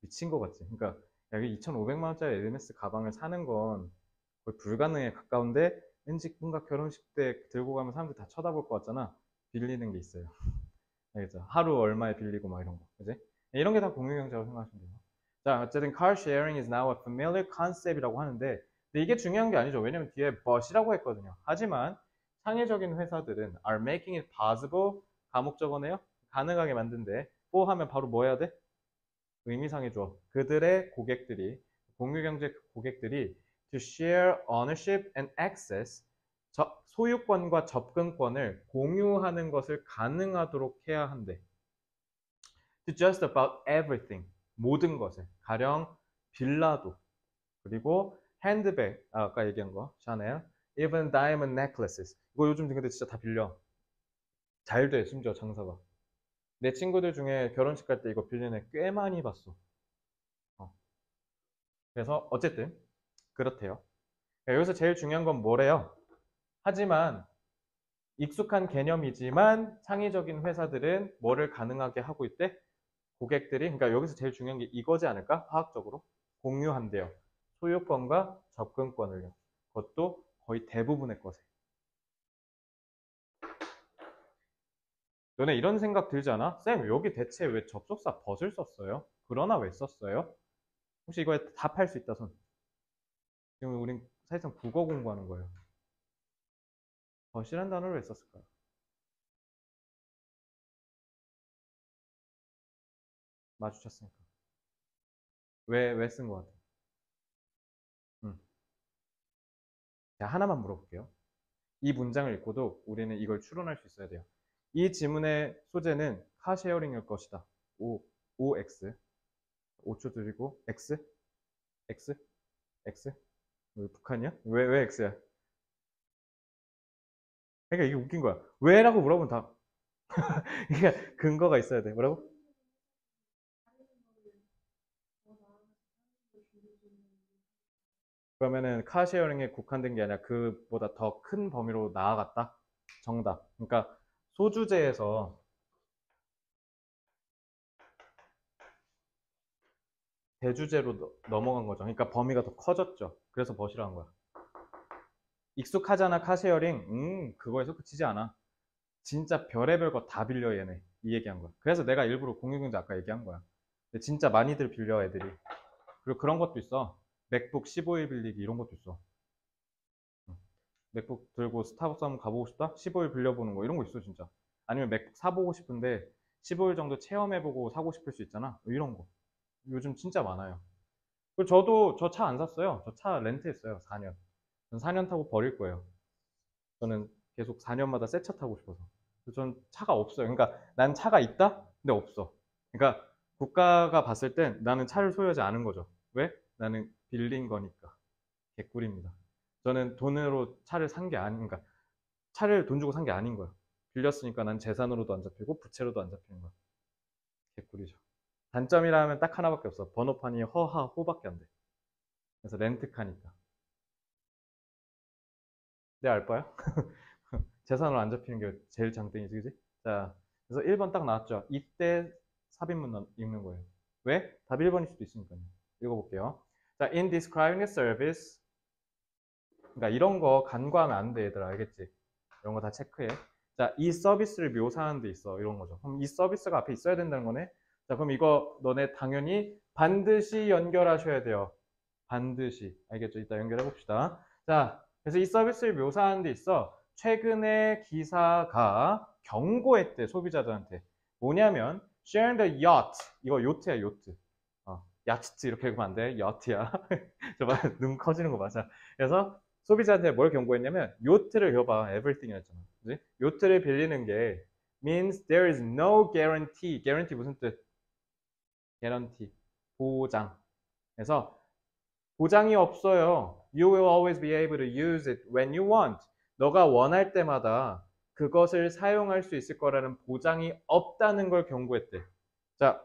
미친 거 같지? 그러니까 여기 이천오백만 원짜리 에르메스 가방을 사는 건 거의 불가능에 가까운데 왠지 뭔가 결혼식 때 들고 가면 사람들 다 쳐다볼 것 같잖아. 빌리는 게 있어요. 알겠죠? 하루 얼마에 빌리고 막 이런 거. 그지? 이런 게 다 공유경제라고 생각하시면 돼요. 자, 어쨌든 car sharing is now a familiar concept이라고 하는데 근데 이게 중요한 게 아니죠. 왜냐면 뒤에 but이라고 했거든요. 하지만 창의적인 회사들은 are making it possible 가목적어네요. 가능하게 만든대. for 하면 바로 뭐 해야 돼? 의미상의 주어. 그들의 고객들이 공유경제 고객들이 to share ownership and access 저, 소유권과 접근권을 공유하는 것을 가능하도록 해야 한대. To just about everything 모든 것을 가령 빌라도 그리고 핸드백 아, 아까 얘기한 거 샤넬 even diamond necklaces 이거 요즘 근데 진짜 다 빌려 잘 돼 심지어 장사가 내 친구들 중에 결혼식 갈 때 이거 빌리는 애 꽤 많이 봤어. 어. 그래서 어쨌든 그렇대요. 여기서 제일 중요한 건 뭐래요? 하지만 익숙한 개념이지만 창의적인 회사들은 뭐를 가능하게 하고 있대? 고객들이 그러니까 여기서 제일 중요한 게 이거지 않을까? 화학적으로 공유한대요. 소유권과 접근권을요. 그것도 거의 대부분의 것에. 너네 이런 생각 들지 않아? 쌤 여기 대체 왜 접속사 벗을 썼어요? 그러나 왜 썼어요? 혹시 이거에 답할 수 있다 손. 지금 우린 사실상 국어 공부하는 거예요. 벗이란 단어를 왜 썼을까요? 마주쳤으니까. 왜, 왜 쓴 것 같아? 음. 자, 하나만 물어볼게요. 이 문장을 읽고도 우리는 이걸 추론할 수 있어야 돼요. 이 지문의 소재는 카쉐어링일 것이다. O, 오엑스. 오 초 드리고, X? X? X? 왜 북한이야? 왜, 왜 X야? 그러니까 이게 웃긴 거야. 왜라고 물어보면 다. 그러니까 근거가 있어야 돼. 뭐라고? 그러면은 카쉐어링에 국한된 게 아니라 그보다 더 큰 범위로 나아갔다? 정답. 그러니까 소주제에서 대주제로 넘어간 거죠. 그러니까 범위가 더 커졌죠. 그래서 벗이라는 거야. 익숙하잖아, 카쉐어링. 음, 그거에서 그치지 않아. 진짜 별의별 거 다 빌려, 얘네. 이 얘기한 거야. 그래서 내가 일부러 공유경제 아까 얘기한 거야. 근데 진짜 많이들 빌려, 애들이. 그리고 그런 것도 있어. 맥북 십오 일 빌리기 이런 것도 있어. 맥북 들고 스타벅스 한번 가보고 싶다? 십오 일 빌려보는 거 이런 거 있어, 진짜. 아니면 맥북 사보고 싶은데 십오 일 정도 체험해보고 사고 싶을 수 있잖아. 이런 거. 요즘 진짜 많아요. 그리고 저도 저 차 안 샀어요. 저 차 렌트했어요. 사 년. 전 사 년 타고 버릴 거예요. 저는 계속 사 년마다 새 차 타고 싶어서. 전 차가 없어요. 그러니까 난 차가 있다? 근데 없어. 그러니까 국가가 봤을 땐 나는 차를 소유하지 않은 거죠. 왜? 나는 빌린 거니까. 개꿀입니다. 저는 돈으로 차를 산 게 아닌, 그러니까 차를 돈 주고 산 게 아닌 거예요. 빌렸으니까 난 재산으로도 안 잡히고 부채로도 안 잡히는 거야. 개꿀이죠. 단점이라면 딱 하나밖에 없어. 번호판이 허하 호밖에 안 돼. 그래서 렌트카니까. 내 알바야? 재산으로 안 잡히는 게 제일 장땡이지, 그지? 자, 그래서 일 번 딱 나왔죠. 이때 삽입문 읽는 거예요. 왜? 답 일 번일 수도 있으니까요. 읽어볼게요. 자, in describing a service. 그러니까 이런 거 간과하면 안 돼, 얘들아. 알겠지? 이런 거 다 체크해. 자, 이 서비스를 묘사하는 데 있어. 이런 거죠. 그럼 이 서비스가 앞에 있어야 된다는 거네. 자, 그럼 이거 너네 당연히 반드시 연결하셔야 돼요. 반드시. 알겠죠? 이따 연결해 봅시다. 자, 그래서 이 서비스를 묘사하는 데 있어. 최근에 기사가 경고했대, 소비자들한테. 뭐냐면, sharing the yacht. 이거 요트야, 요트. 어, 야치트 이렇게 읽으면 안 돼. 여트야. 저봐, 눈 커지는 거 맞아. 그래서 소비자한테 뭘 경고했냐면, 요트를 여봐, everything 했잖아. 그지? 요트를 빌리는 게 means there is no guarantee. guarantee 무슨 뜻? guarantee. 보장. 그래서 보장이 없어요. You will always be able to use it when you want. 너가 원할 때마다 그것을 사용할 수 있을 거라는 보장이 없다는 걸 경고했대. 자,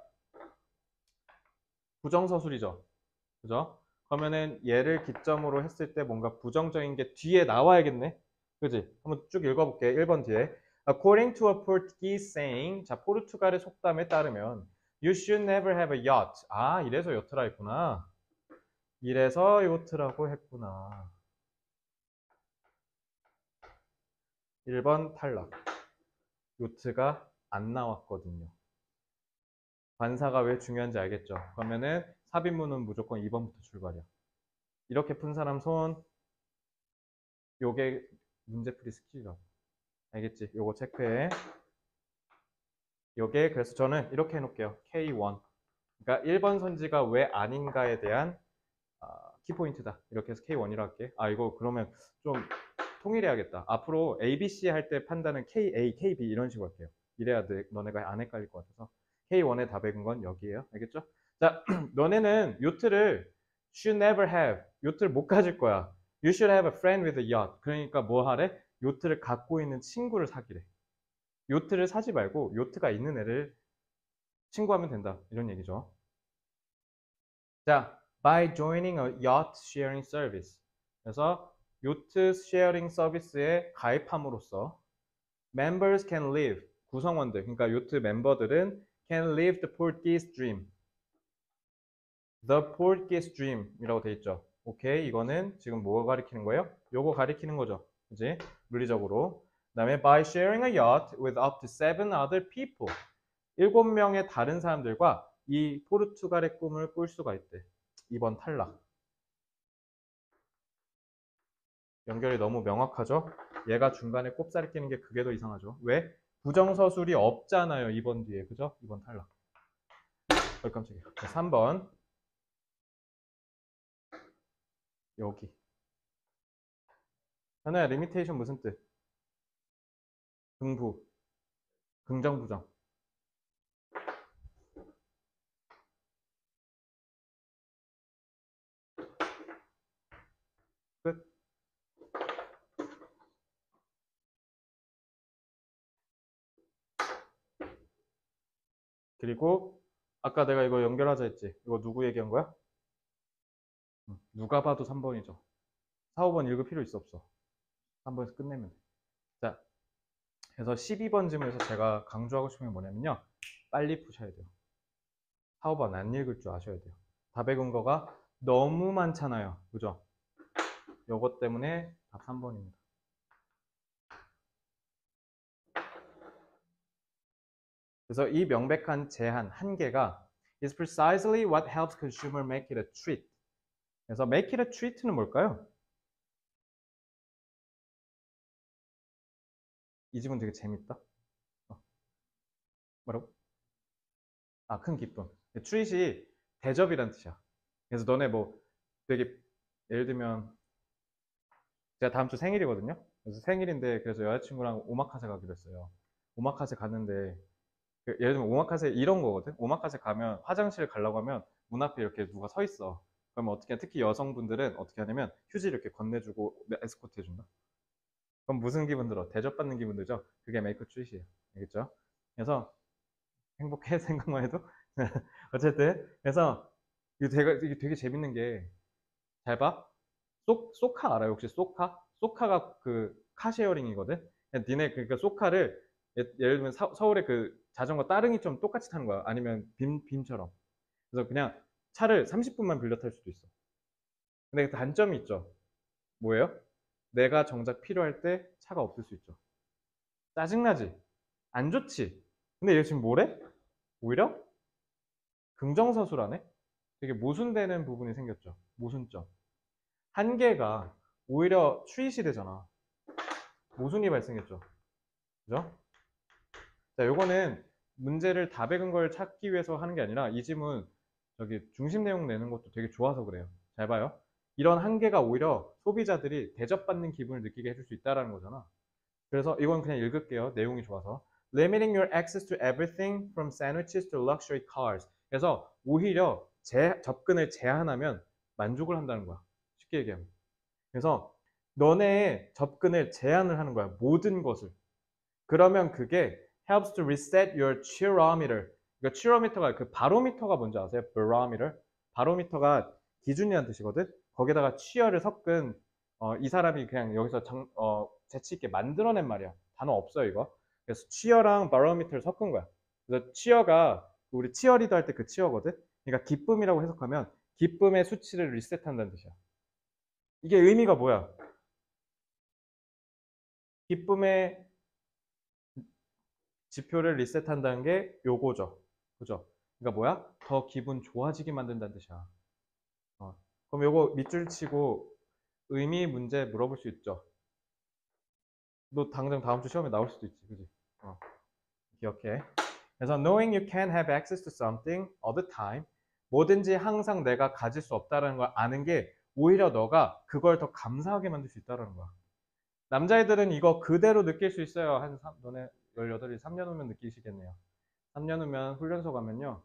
부정서술이죠. 그죠? 그러면은 얘를 기점으로 했을 때 뭔가 부정적인 게 뒤에 나와야겠네. 그지? 한번 쭉 읽어볼게. 일 번 뒤에. According to a Portuguese saying. 자, 포르투갈의 속담에 따르면 You should never have a yacht. 아, 이래서 요트라 했구나. 이래서 요트라고 했구나. 일 번 탈락. 요트가 안 나왔거든요. 관사가 왜 중요한지 알겠죠? 그러면은 삽입문은 무조건 이 번부터 출발이야. 이렇게 푼 사람 손. 요게 문제풀이 스킬이라고. 알겠지? 요거 체크해. 요게 그래서 저는 이렇게 해놓을게요. 케이 원. 그러니까 일 번 선지가 왜 아닌가에 대한 아, 키포인트다. 이렇게 해서 케이 원이라고 할게. 아 이거 그러면 좀 통일해야겠다. 앞으로 에이 비 씨 할 때 판단은 케이 에이, 케이 비 이런 식으로 할게요. 이래야 너, 너네가 안 헷갈릴 것 같아서. 케이 원의 답액인 건 여기에요. 알겠죠? 자, 너네는 요트를 should never have. 요트를 못 가질 거야. You should have a friend with a yacht. 그러니까 뭐 하래? 요트를 갖고 있는 친구를 사귀래. 요트를 사지 말고 요트가 있는 애를 친구하면 된다. 이런 얘기죠. 자, by joining a yacht sharing service. 그래서 요트 쉐어링 서비스에 가입함으로써 members can live. 구성원들, 그러니까 요트 멤버들은 can live the Portuguese dream. The Portuguese dream 이라고 돼 있죠. 오케이, 이거는 지금 뭐 가리키는 거예요? 요거 가리키는 거죠. 그지? 물리적으로. 그 다음에 by sharing a yacht with up to seven other people. 일곱 명의 다른 사람들과 이 포르투갈의 꿈을 꿀 수가 있대. 이 번 탈락. 연결이 너무 명확하죠? 얘가 중간에 꼽사리 끼는 게 그게 더 이상하죠. 왜? 부정서술이 없잖아요. 이 번 뒤에. 그죠? 이 번 탈락. 어, 깜짝이야. 삼 번. 여기. 현아야, 리미테이션 무슨 뜻? 긍부. 긍정, 부정. 끝. 그리고 아까 내가 이거 연결하자 했지. 이거 누구 얘기한 거야? 누가 봐도 삼 번이죠. 사, 오 번 읽을 필요 있어 없어. 삼 번에서 끝내면 돼. 자, 그래서 십이 번 질문에서 제가 강조하고 싶은 게 뭐냐면요. 빨리 푸셔야 돼요. 사, 오 번 안 읽을 줄 아셔야 돼요. 답의 근거가 너무 많잖아요. 그죠? 요것 때문에 답 삼 번입니다. 그래서 이 명백한 제한, 한계가 is precisely what helps consumer make it a treat. 그래서 make it a treat는 뭘까요? 이 질문 되게 재밌다. 어. 뭐라고? 아, 큰 기쁨. treat이 대접이란 뜻이야. 그래서 너네 뭐 되게 예를 들면 제가 다음 주 생일이거든요. 그래서 생일인데 그래서 여자친구랑 오마카세 가기로 했어요. 오마카세 갔는데 그 예를 들면 오마카세 이런 거거든. 오마카세 가면 화장실 가려고 하면 문 앞에 이렇게 누가 서 있어. 그러면 어떻게 해? 특히 여성분들은 어떻게 하냐면 휴지 이렇게 건네주고 에스코트 해준다. 그럼 무슨 기분 들어? 대접받는 기분 들죠? 그게 메이크 트릿이에요. 알겠죠? 그래서 행복해 생각만 해도 어쨌든 그래서 이게 되게, 이게 되게 재밌는 게 잘 봐. 소, 소카 알아요? 혹시 소카? 소카가 그 카쉐어링이거든. 니네 그러니까 소카를 예, 예를 들면 사, 서울에 그 자전거 따릉이처럼 똑같이 타는 거야. 아니면 빔, 빔처럼. 그래서 그냥 차를 삼십 분만 빌려 탈 수도 있어. 근데 그 단점이 있죠. 뭐예요? 내가 정작 필요할 때 차가 없을 수 있죠. 짜증나지? 안 좋지? 근데 얘 지금 뭐래? 오히려 긍정서술하네? 되게 모순되는 부분이 생겼죠. 모순점. 한계가 오히려 트윗이 되잖아. 모순이 발생했죠. 그죠? 자, 요거는 문제를 답의 근거를 찾기 위해서 하는 게 아니라 이 질문 저기 중심 내용 내는 것도 되게 좋아서 그래요. 잘 봐요. 이런 한계가 오히려 소비자들이 대접받는 기분을 느끼게 해줄 수 있다는 거잖아. 그래서 이건 그냥 읽을게요. 내용이 좋아서. Limiting your access to everything from sandwiches to luxury cars. 그래서 오히려 제, 접근을 제한하면 만족을 한다는 거야. 쉽게 얘기하면. 그래서 너네의 접근을 제한을 하는 거야. 모든 것을. 그러면 그게 helps to reset your cheerometer. 그러니까 cheerometer가 그 바로미터가 뭔지 아세요? barometer. 바로미터가 기준이라는 뜻이거든. 거기다가 cheer를 섞은 어, 이 사람이 그냥 여기서 정, 어, 재치 있게 만들어낸 말이야. 단어 없어요 이거. 그래서 cheer랑 barometer를 섞은 거야. 그래서 cheer가 우리 치어리더 할 때 그 치어거든. 그러니까 기쁨이라고 해석하면 기쁨의 수치를 리셋한다는 뜻이야. 이게 의미가 뭐야? 기쁨의 지표를 리셋한다는 게 요거죠. 그죠? 그러니까 뭐야? 더 기분 좋아지게 만든다는 뜻이야. 어. 그럼 요거 밑줄 치고 의미 문제 물어볼 수 있죠. 너 당장 다음 주 시험에 나올 수도 있지, 그지? 어. 기억해. 그래서 knowing you can't have access to something all the time, 뭐든지 항상 내가 가질 수 없다는 걸 아는 게 오히려 너가 그걸 더 감사하게 만들 수 있다는 거야. 남자애들은 이거 그대로 느낄 수 있어요. 한 삼, 너네 열여덟이 삼 년 후면 느끼시겠네요. 삼 년 후면 훈련소 가면요.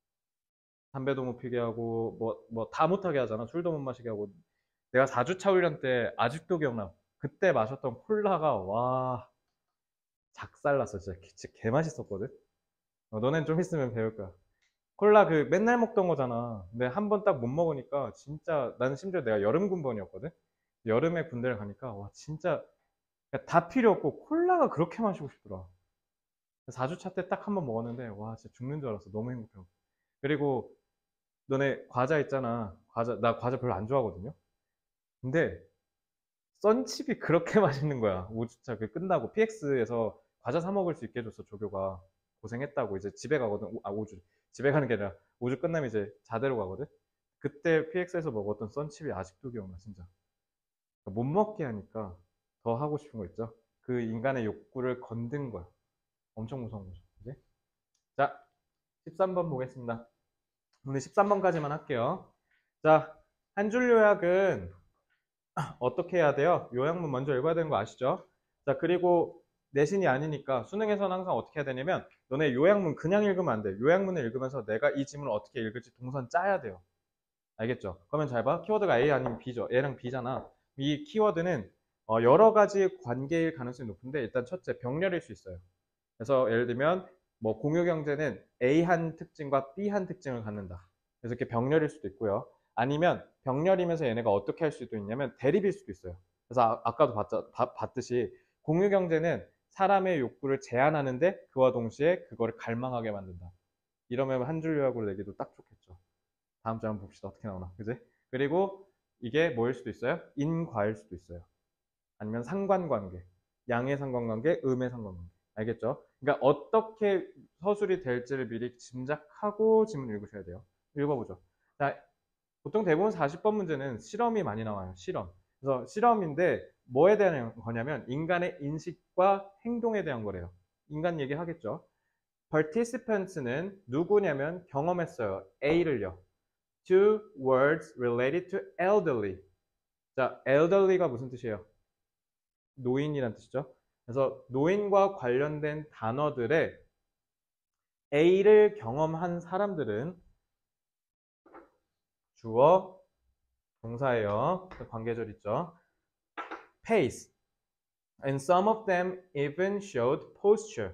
담배도 못 피게 하고 뭐 뭐 다 못하게 하잖아. 술도 못 마시게 하고. 내가 사 주차 훈련 때 아직도 기억나. 그때 마셨던 콜라가 와 작살났어. 진짜, 진짜 개 맛있었거든. 어, 너넨 좀 있으면 배울 거야. 콜라 그 맨날 먹던 거잖아. 근데 한 번 딱 못 먹으니까 진짜 나는 심지어 내가 여름 군번이었거든. 여름에 군대를 가니까 와 진짜 다 필요 없고 콜라가 그렇게 마시고 싶더라. 사 주차 때 딱 한 번 먹었는데 와 진짜 죽는 줄 알았어. 너무 행복해요. 그리고 너네 과자 있잖아. 과자 나 과자 별로 안 좋아하거든요. 근데 썬칩이 그렇게 맛있는 거야. 오 주차 그 끝나고 피엑스에서 과자 사 먹을 수 있게 해줬어. 조교가 고생했다고 이제 집에 가거든. 아 오 주 집에 가는 게 아니라 오 주 끝나면 이제 자대로 가거든. 그때 피엑스에서 먹었던 썬칩이 아직도 기억나 진짜. 못 먹게 하니까 더 하고 싶은 거 있죠. 그 인간의 욕구를 건든 거야. 엄청 무서운 거죠. 그지? 자, 십삼 번 보겠습니다. 오늘 십삼 번까지만 할게요. 자, 한 줄 요약은 어떻게 해야 돼요? 요약문 먼저 읽어야 되는 거 아시죠? 자, 그리고 내신이 아니니까 수능에서는 항상 어떻게 해야 되냐면 너네 요약문 그냥 읽으면 안 돼. 요약문을 읽으면서 내가 이 지문을 어떻게 읽을지 동선 짜야 돼요. 알겠죠? 그러면 잘 봐. 키워드가 A 아니면 B죠. A랑 B잖아. 이 키워드는 어, 여러 가지 관계일 가능성이 높은데 일단 첫째 병렬일 수 있어요. 그래서 예를 들면 뭐 공유경제는 A 한 특징과 B 한 특징을 갖는다. 그래서 이렇게 병렬일 수도 있고요. 아니면 병렬이면서 얘네가 어떻게 할 수도 있냐면 대립일 수도 있어요. 그래서 아, 까도 봤, 봤듯이 공유경제는 사람의 욕구를 제한하는데 그와 동시에 그거를 갈망하게 만든다. 이러면 한 줄 요약으로 내기도 딱 좋겠죠. 다음 주 한번 봅시다. 어떻게 나오나. 그지? 그리고 이게 뭐일 수도 있어요? 인과일 수도 있어요. 아니면 상관관계. 양의 상관관계, 음의 상관관계. 알겠죠? 그러니까 어떻게 서술이 될지를 미리 짐작하고 지문 읽으셔야 돼요. 읽어보죠. 자, 보통 대부분 사십 번 문제는 실험이 많이 나와요. 실험. 그래서 실험인데 뭐에 대한 거냐면 인간의 인식과 행동에 대한 거래요. 인간 얘기 하겠죠. participants는 누구냐면 경험했어요. A를요. Two words related to elderly. 자, elderly가 무슨 뜻이에요? 노인이란 뜻이죠. 그래서 노인과 관련된 단어들의 A를 경험한 사람들은 주어, 동사예요. 관계절 있죠. pace. And some of them even showed posture.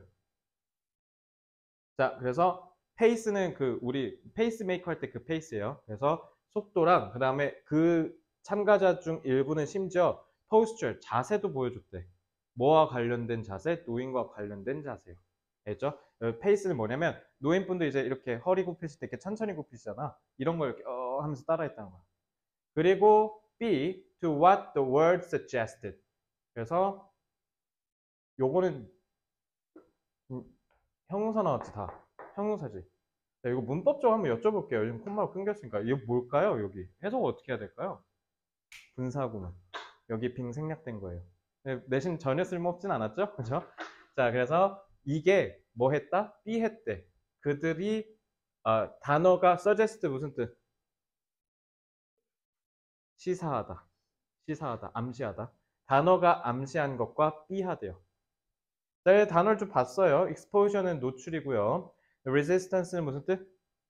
자, 그래서 pace는 그 우리 페이스메이커 할 때 그 pace예요. 그래서 속도랑 그 다음에 그 참가자 중 일부는 심지어 posture, 자세도 보여줬대. 뭐와 관련된 자세? 노인과 관련된 자세요. 알겠죠? 페이스는 뭐냐면 노인분도 이제 이렇게 허리 굽히실 때 이렇게 천천히 굽히시잖아. 이런 걸 이렇게 어 하면서 따라했다는 거야. 그리고 B, to what the word suggested. 그래서 요거는 음, 형용사 나왔지 다. 형용사지. 자, 이거 문법적으로 한번 여쭤볼게요. 요즘 콤마로 끊겼으니까. 이거 뭘까요? 여기. 해석 어떻게 해야 될까요? 분사구문. 여기 빙 생략된 거예요. 내신 전혀 쓸모없진 않았죠? 그죠? 자, 그래서 이게 뭐 했다? B 했대. 그들이 아, 단어가 suggest 무슨 뜻? 시사하다. 시사하다. 암시하다. 단어가 암시한 것과 B하대요. 자, 단어를 좀 봤어요. exposure는 노출이고요. resistance는 무슨 뜻?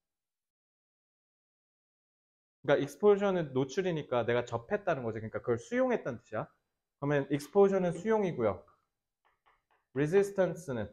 그러니까 exposure는 노출이니까 내가 접했다는 거지. 그러니까 그걸 수용했다는 뜻이야. 그러면 exposure는 수용이고요. resistance는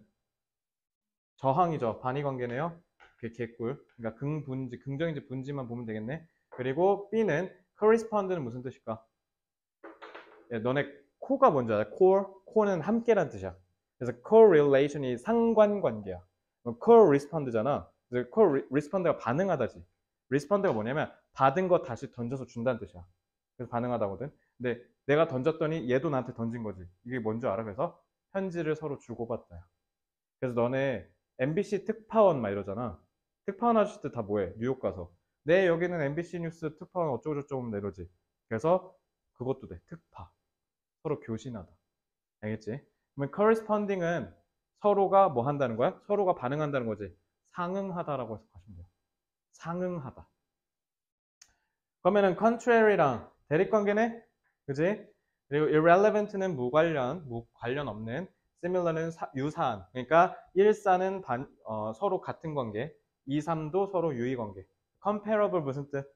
저항이죠. 반의관계네요. 그게 개꿀. 그러니까 긍분지, 긍정인지 분지만 보면 되겠네. 그리고 B는 correspond는 무슨 뜻일까? 예, 너네 코가 뭔지 알아? core? core는 함께란 뜻이야. 그래서 correlation이 상관관계야. correspond잖아. 이제 core respond가 반응하다지. respond가 뭐냐면 받은 거 다시 던져서 준다는 뜻이야. 그래서 반응하다거든. 근데 내가 던졌더니 얘도 나한테 던진 거지. 이게 뭔지 알아? 그래서 편지를 서로 주고받다. 그래서 너네 엠비씨 특파원 막 이러잖아. 특파원 아저씨들 다 뭐해? 뉴욕 가서. 네, 여기는 엠비씨 뉴스 특파원 어쩌고저쩌고 이러지. 그래서 그것도 돼. 특파. 서로 교신하다. 알겠지? 그러면 corresponding은 서로가 뭐 한다는 거야? 서로가 반응한다는 거지. 상응하다라고 해석하시면 돼요. 상응하다. 그러면은 contrary랑 대립관계네? 그지? 그리고 irrelevant는 무관련, 무관련 없는, similar는 사, 유사한. 그러니까 일, 사는 반, 어, 서로 같은 관계, 이, 삼도 서로 유의 관계. comparable 무슨 뜻?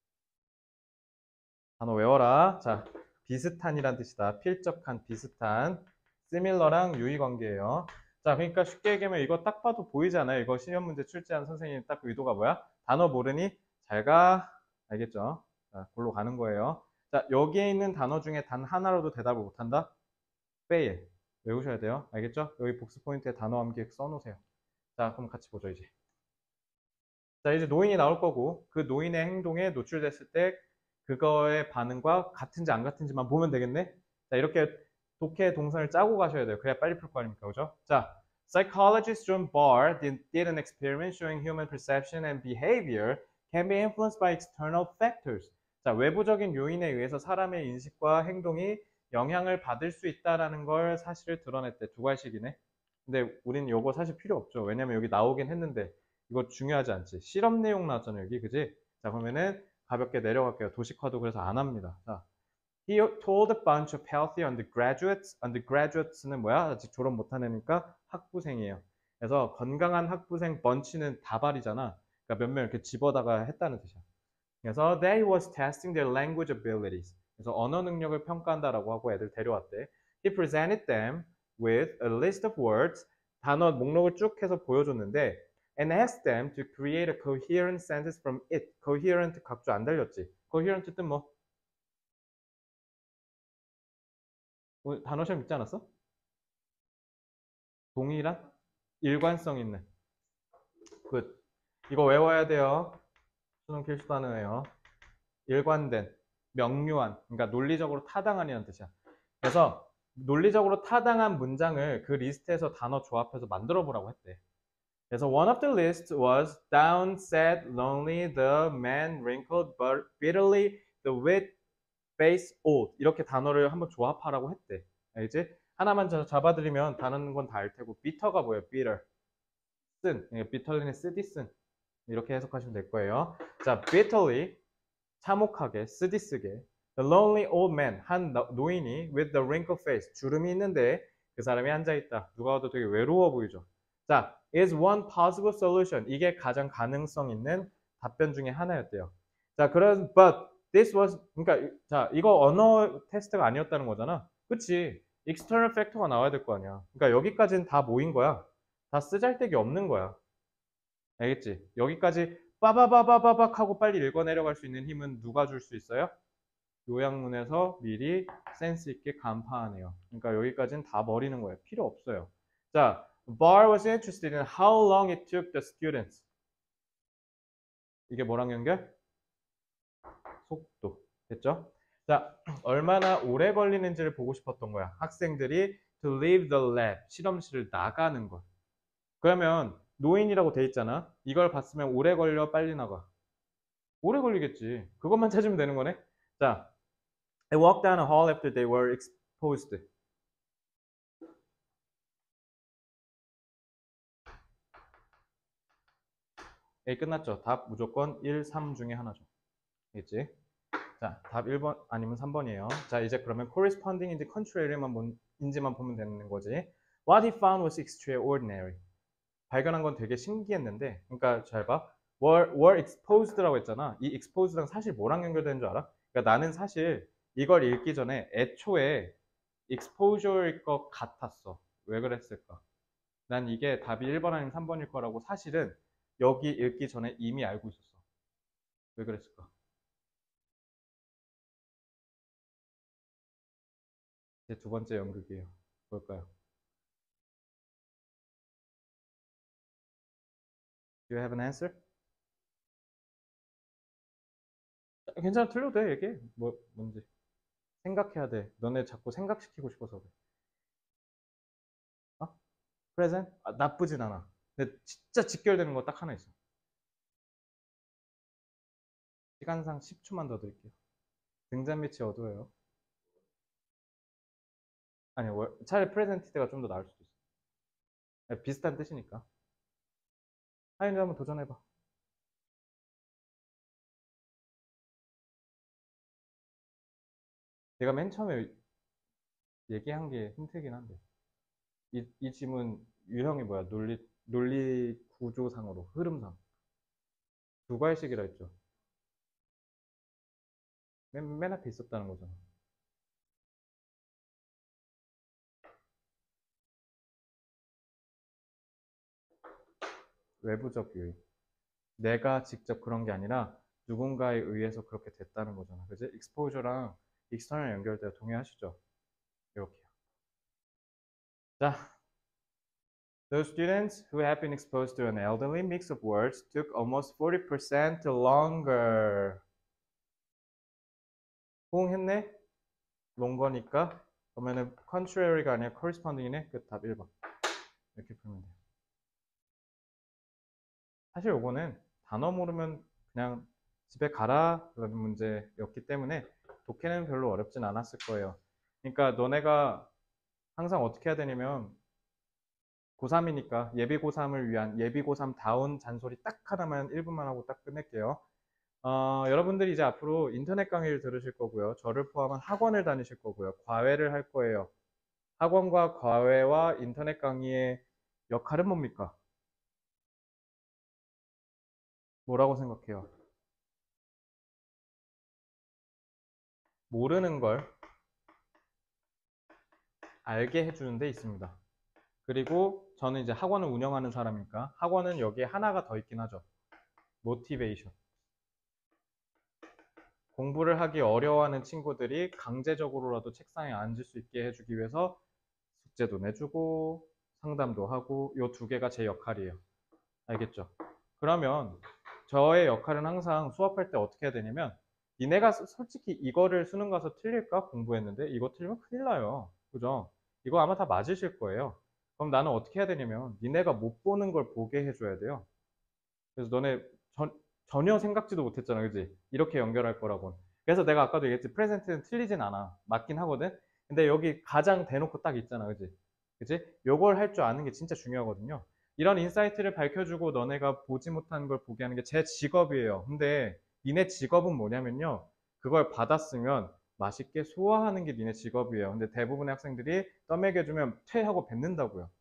단어 외워라. 자, 비슷한이란 뜻이다. 필적한, 비슷한. similar랑 유의 관계예요. 자, 그러니까 쉽게 얘기하면 이거 딱 봐도 보이잖아요. 이거 시험 문제 출제한 선생님 딱 의도가 뭐야? 단어 모르니 잘 가. 알겠죠? 자, 골로 가는 거예요. 자, 여기에 있는 단어 중에 단 하나로도 대답을 못한다? fail. 외우셔야 돼요. 알겠죠? 여기 복수 포인트에 단어 암기 써놓으세요. 자, 그럼 같이 보죠, 이제. 자, 이제 노인이 나올 거고, 그 노인의 행동에 노출됐을 때 그거의 반응과 같은지 안 같은지만 보면 되겠네? 자, 이렇게 독해 동선을 짜고 가셔야 돼요. 그래야 빨리 풀 거 아닙니까? 그죠? 자, psychologist John Barr did, did an experiment showing human perception and behavior can be influenced by external factors. 자, 외부적인 요인에 의해서 사람의 인식과 행동이 영향을 받을 수 있다라는 걸 사실을 드러냈대. 두 가지씩이네. 근데 우린 요거 사실 필요 없죠. 왜냐면 여기 나오긴 했는데 이거 중요하지 않지. 실험 내용 나왔잖아요, 여기. 그지? 자, 그러면은 가볍게 내려갈게요. 도식화도 그래서 안 합니다. 자, he told a bunch of healthy undergraduates. undergraduates는 뭐야? 아직 졸업 못한 애니까 학부생이에요. 그래서 건강한 학부생 번치는 다발이잖아. 그러니까 몇 명 이렇게 집어다가 했다는 뜻이야. 그래서 they was testing their language abilities. 그래서 언어 능력을 평가한다라고 하고 애들 데려왔대. He presented them with a list of words. 단어 목록을 쭉 해서 보여줬는데 and asked them to create a coherent sentence from it. coherent 각주 안 달렸지. coherent 뜻 뭐? 오늘 단어 시험 있지 않았어? 동일한? 일관성 있는. 굿. 이거 외워야 돼요. 수능 필수 단어예요. 일관된, 명료한, 그러니까 논리적으로 타당한이라는 뜻이야. 그래서 논리적으로 타당한 문장을 그 리스트에서 단어 조합해서 만들어 보라고 했대. 그래서 one of the list was down, sad, lonely, the man wrinkled, but bitterly, the wit, face, old. 이렇게 단어를 한번 조합하라고 했대. 알지? 하나만 잡아드리면 다른 건 다 알 테고 bitter가 뭐예요? bitter. 쓴. bitterly는 쓰디 쓴. 이렇게 해석하시면 될 거예요. 자, bitterly 참혹하게, 쓰디쓰게. The lonely old man, 한 노인이 with the wrinkled face, 주름이 있는데 그 사람이 앉아있다. 누가 봐도 되게 외로워 보이죠. 자, is one possible solution. 이게 가장 가능성 있는 답변 중에 하나였대요. 자, 그래서 but this was, 그러니까 자, 이거 언어 테스트가 아니었다는 거잖아. 그치? external factor가 나와야 될 거 아니야. 그러니까 여기까지는 다 모인 거야. 다 쓰잘데기 없는 거야. 알겠지? 여기까지 빠바바바바박 하고 빨리 읽어 내려갈 수 있는 힘은 누가 줄 수 있어요? 요약문에서 미리 센스 있게 간파하네요. 그러니까 여기까지는 다 버리는 거예요. 필요 없어요. 자, Barr was interested in how long it took the students. 이게 뭐랑 연결? 속도. 됐죠? 자, 얼마나 오래 걸리는지를 보고 싶었던 거야. 학생들이 to leave the lab, 실험실을 나가는 것. 그러면 노인이라고 돼 있잖아. 이걸 봤으면 오래 걸려, 빨리 나가. 오래 걸리겠지. 그것만 찾으면 되는 거네. 자, they walked down a hall after they were exposed. A 끝났죠. 답 무조건 일, 삼 중에 하나죠. 알겠지? 자, 답 일 번 아니면 삼 번이에요. 자, 이제 그러면 corresponding인지 contrary만 인지만 보면 되는 거지. What he found was extraordinary. 발견한 건 되게 신기했는데, 그러니까 잘 봐. were, were exposed라고 했잖아. 이 exposed랑 사실 뭐랑 연결되는 줄 알아? 그러니까 나는 사실 이걸 읽기 전에 애초에 exposure일 것 같았어. 왜 그랬을까? 난 이게 답이 일 번 아니면 삼 번일 거라고 사실은 여기 읽기 전에 이미 알고 있었어. 왜 그랬을까? 제 두 번째 연극이에요. 뭘까요? Do you have an answer? 괜찮아, 틀려도 돼, 얘기해. 뭐, 뭔지. 생각해야 돼. 너네 자꾸 생각시키고 싶어서 그래. 어? present? 아, 나쁘진 않아. 근데 진짜 직결되는 거 딱 하나 있어. 시간상 십 초만 더 드릴게요. 등잔 밑이 어두워요. 아니, 월- 차라리 present가 좀 더 나을 수도 있어. 아니, 비슷한 뜻이니까. 하인이 한번 도전해봐. 내가 맨 처음에 얘기한 게 힌트긴 한데. 이, 이 질문 유형이 뭐야? 논리, 논리 구조상으로, 흐름상. 두 과일씩이라 했죠. 맨, 맨 앞에 있었다는 거잖아. 외부적 요인. 내가 직접 그런 게 아니라 누군가에 의해서 그렇게 됐다는 거잖아. 그지? exposure랑 external 연결돼요. 동의하시죠? 이렇게요. 자, those students who have been exposed to an elderly mix of words took almost forty percent longer. 호응했네? longer니까 그러면은 contrary가 아니라 corresponding이네. 그 답 일 번. 이렇게 풀면 돼요. 사실 요거는 단어 모르면 그냥 집에 가라 라는 문제였기 때문에 독해는 별로 어렵진 않았을 거예요. 그러니까 너네가 항상 어떻게 해야 되냐면 고삼이니까 예비 고삼을 위한 예비 고삼다운 잔소리 딱 하나만 일 분만 하고 딱 끝낼게요. 어, 여러분들이 이제 앞으로 인터넷 강의를 들으실 거고요. 저를 포함한 학원을 다니실 거고요. 과외를 할 거예요. 학원과 과외와 인터넷 강의의 역할은 뭡니까? 뭐라고 생각해요? 모르는 걸 알게 해주는 데 있습니다. 그리고 저는 이제 학원을 운영하는 사람이니까 학원은 여기에 하나가 더 있긴 하죠. 모티베이션. 공부를 하기 어려워하는 친구들이 강제적으로라도 책상에 앉을 수 있게 해주기 위해서 숙제도 내주고 상담도 하고 요 두 개가 제 역할이에요. 알겠죠? 그러면 저의 역할은 항상 수업할 때 어떻게 해야 되냐면 니네가 솔직히 이거를 수능 가서 틀릴까? 공부했는데 이거 틀리면 큰일 나요. 그죠? 이거 아마 다 맞으실 거예요. 그럼 나는 어떻게 해야 되냐면 니네가 못 보는 걸 보게 해줘야 돼요. 그래서 너네 전, 전혀 생각지도 못했잖아. 그지? 이렇게 연결할 거라고. 그래서 내가 아까도 얘기했지. 프레젠트는 틀리진 않아. 맞긴 하거든. 근데 여기 가장 대놓고 딱 있잖아. 그지? 그지? 요걸 할 줄 아는 게 진짜 중요하거든요. 이런 인사이트를 밝혀주고 너네가 보지 못한 걸 보게 하는 게 제 직업이에요. 근데 니네 직업은 뭐냐면요. 그걸 받았으면 맛있게 소화하는 게 니네 직업이에요. 근데 대부분의 학생들이 떠먹여주면 퇴하고 뱉는다고요.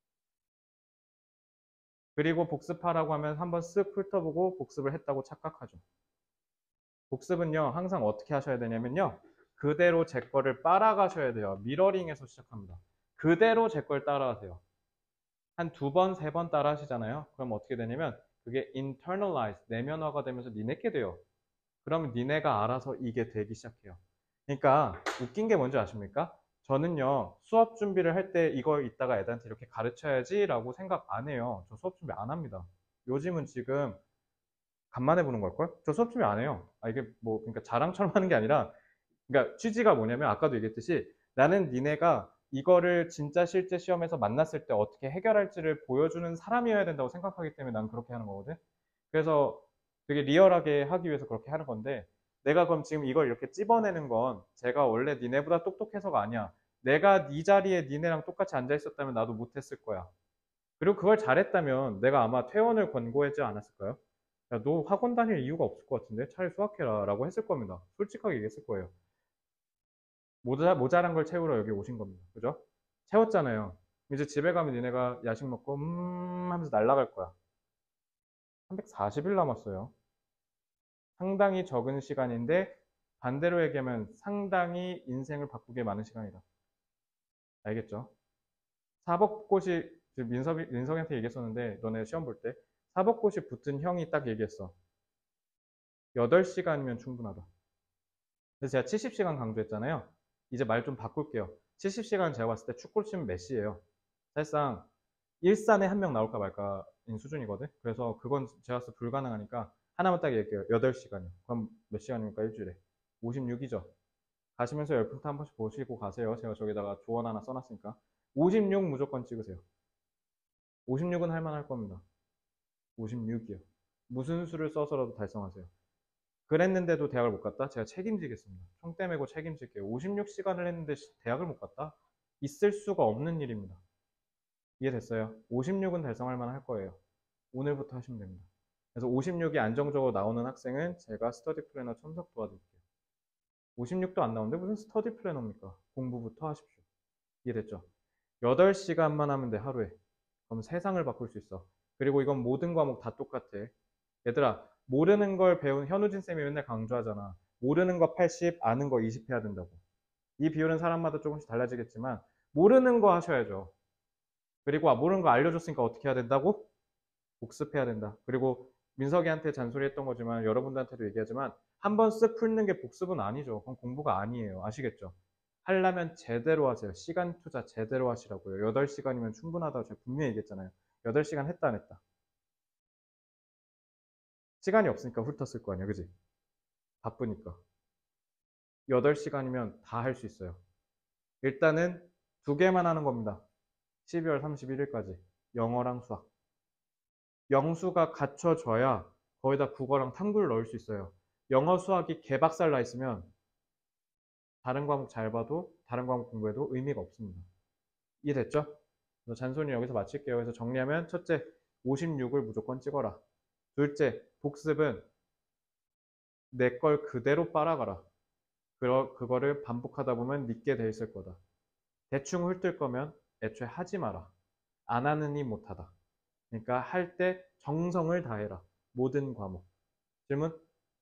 그리고 복습하라고 하면 한번 쓱 훑어보고 복습을 했다고 착각하죠. 복습은요, 항상 어떻게 하셔야 되냐면요. 그대로 제 거를 빨아가셔야 돼요. 미러링에서 시작합니다. 그대로 제 걸 따라하세요. 한 두 번, 세 번 따라 하시잖아요. 그럼 어떻게 되냐면 그게 internalize, 내면화가 되면서 니네께 돼요. 그러면 니네가 알아서 이게 되기 시작해요. 그러니까 웃긴 게 뭔지 아십니까? 저는요, 수업 준비를 할 때 이걸 이따가 애들한테 이렇게 가르쳐야지 라고 생각 안 해요. 저 수업 준비 안 합니다. 요즘은 지금 간만에 보는 걸걸? 저 수업 준비 안 해요. 아, 이게 뭐, 그러니까 자랑처럼 하는 게 아니라, 그러니까 취지가 뭐냐면 아까도 얘기했듯이 나는 니네가 이거를 진짜 실제 시험에서 만났을 때 어떻게 해결할지를 보여주는 사람이어야 된다고 생각하기 때문에 난 그렇게 하는 거거든. 그래서 되게 리얼하게 하기 위해서 그렇게 하는 건데 내가 그럼 지금 이걸 이렇게 찝어내는 건 제가 원래 니네보다 똑똑해서가 아니야. 내가 네 자리에 니네랑 똑같이 앉아 있었다면 나도 못했을 거야. 그리고 그걸 잘했다면 내가 아마 퇴원을 권고하지 않았을까요? 야, 너 학원 다닐 이유가 없을 것 같은데 차라리 수학해라 라고 했을 겁니다. 솔직하게 얘기했을 거예요. 모자, 모자란 걸 채우러 여기 오신 겁니다. 그죠? 채웠잖아요. 이제 집에 가면 니네가 야식 먹고 음 하면서 날아갈 거야. 삼백사십 일 남았어요. 상당히 적은 시간인데 반대로 얘기하면 상당히 인생을 바꾸게 많은 시간이다. 알겠죠? 사법고시 민석이, 민석이한테 얘기했었는데 너네 시험 볼 때 사법고시 붙은 형이 딱 얘기했어. 여덟 시간이면 충분하다. 그래서 제가 칠십 시간 강조했잖아요. 이제 말 좀 바꿀게요. 칠십 시간 제가 봤을 때 축구를 치면 몇 시예요? 사실상 일산에 한 명 나올까 말까인 시간인 수준이거든. 그래서 그건 제가서 불가능하니까 하나만 딱 얘기해요. 여덟 시간이요. 그럼 몇 시간입니까? 일주일에? 오십육이죠. 가시면서 열풍타 한 번씩 보시고 가세요. 제가 저기다가 조언 하나 써놨으니까. 오십육 무조건 찍으세요. 오십육은 할만할 겁니다. 오십육이요. 무슨 수를 써서라도 달성하세요. 그랬는데도 대학을 못 갔다? 제가 책임지겠습니다. 총대 메고 책임질게요. 오십육 시간을 했는데 대학을 못 갔다? 있을 수가 없는 일입니다. 이해됐어요? 오십육은 달성할 만할 거예요. 오늘부터 하시면 됩니다. 그래서 오십육이 안정적으로 나오는 학생은 제가 스터디 플래너 첨삭 도와드릴게요. 오십육도 안 나오는데 무슨 스터디 플래너입니까? 공부부터 하십시오. 이해됐죠? 여덟 시간만 하면 돼, 하루에. 그럼 세상을 바꿀 수 있어. 그리고 이건 모든 과목 다 똑같아. 얘들아, 모르는 걸 배운 현우진 쌤이 맨날 강조하잖아. 모르는 거 팔십, 아는 거 이십 해야 된다고. 이 비율은 사람마다 조금씩 달라지겠지만 모르는 거 하셔야죠. 그리고 아, 모르는 거 알려줬으니까 어떻게 해야 된다고? 복습해야 된다. 그리고 민석이한테 잔소리 했던 거지만 여러분들한테도 얘기하지만 한 번 쓱 풀는 게 복습은 아니죠. 그건 공부가 아니에요. 아시겠죠? 하려면 제대로 하세요. 시간 투자 제대로 하시라고요. 여덟 시간이면 충분하다고 제가 분명히 얘기했잖아요. 여덟 시간 했다 안 했다. 시간이 없으니까 훑었을 거 아니야. 그지? 바쁘니까. 여덟 시간이면 다 할 수 있어요. 일단은 두 개만 하는 겁니다. 십이월 삼십일일까지. 영어랑 수학. 영수가 갖춰져야 거기다 국어랑 탐구를 넣을 수 있어요. 영어 수학이 개박살 나 있으면 다른 과목 잘 봐도 다른 과목 공부해도 의미가 없습니다. 이해됐죠? 그래서 잔소리 여기서 마칠게요. 그래서 정리하면 첫째, 오십육을 무조건 찍어라. 둘째, 복습은 내 걸 그대로 빨아가라. 그러, 그거를 반복하다 보면 믿게 돼 있을 거다. 대충 훑을 거면 애초에 하지 마라. 안 하느니 못하다. 그러니까 할 때 정성을 다해라. 모든 과목. 질문?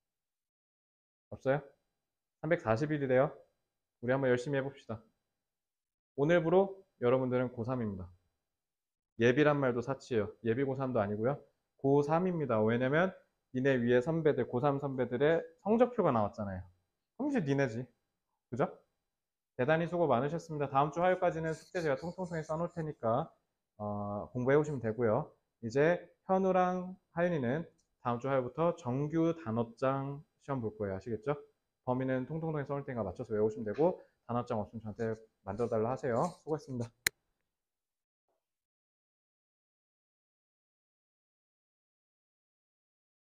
없어요? 삼백사십 일이래요. 우리 한번 열심히 해봅시다. 오늘부로 여러분들은 고삼입니다. 예비란 말도 사치예요. 예비 고삼도 아니고요. 고삼입니다. 왜냐면 니네 위에 선배들, 고삼 선배들의 성적표가 나왔잖아요. 그럼 이제 니네지. 그죠? 대단히 수고 많으셨습니다. 다음 주 화요일까지는 숙제 제가 통통통에 써놓을 테니까 어, 공부해 오시면 되고요. 이제 현우랑 하윤이는 다음 주 화요일부터 정규 단어장 시험 볼 거예요. 아시겠죠? 범위는 통통통에 써놓을 테니까 맞춰서 외우시면 되고 단어장 없으면 저한테 만들어달라 하세요. 수고했습니다.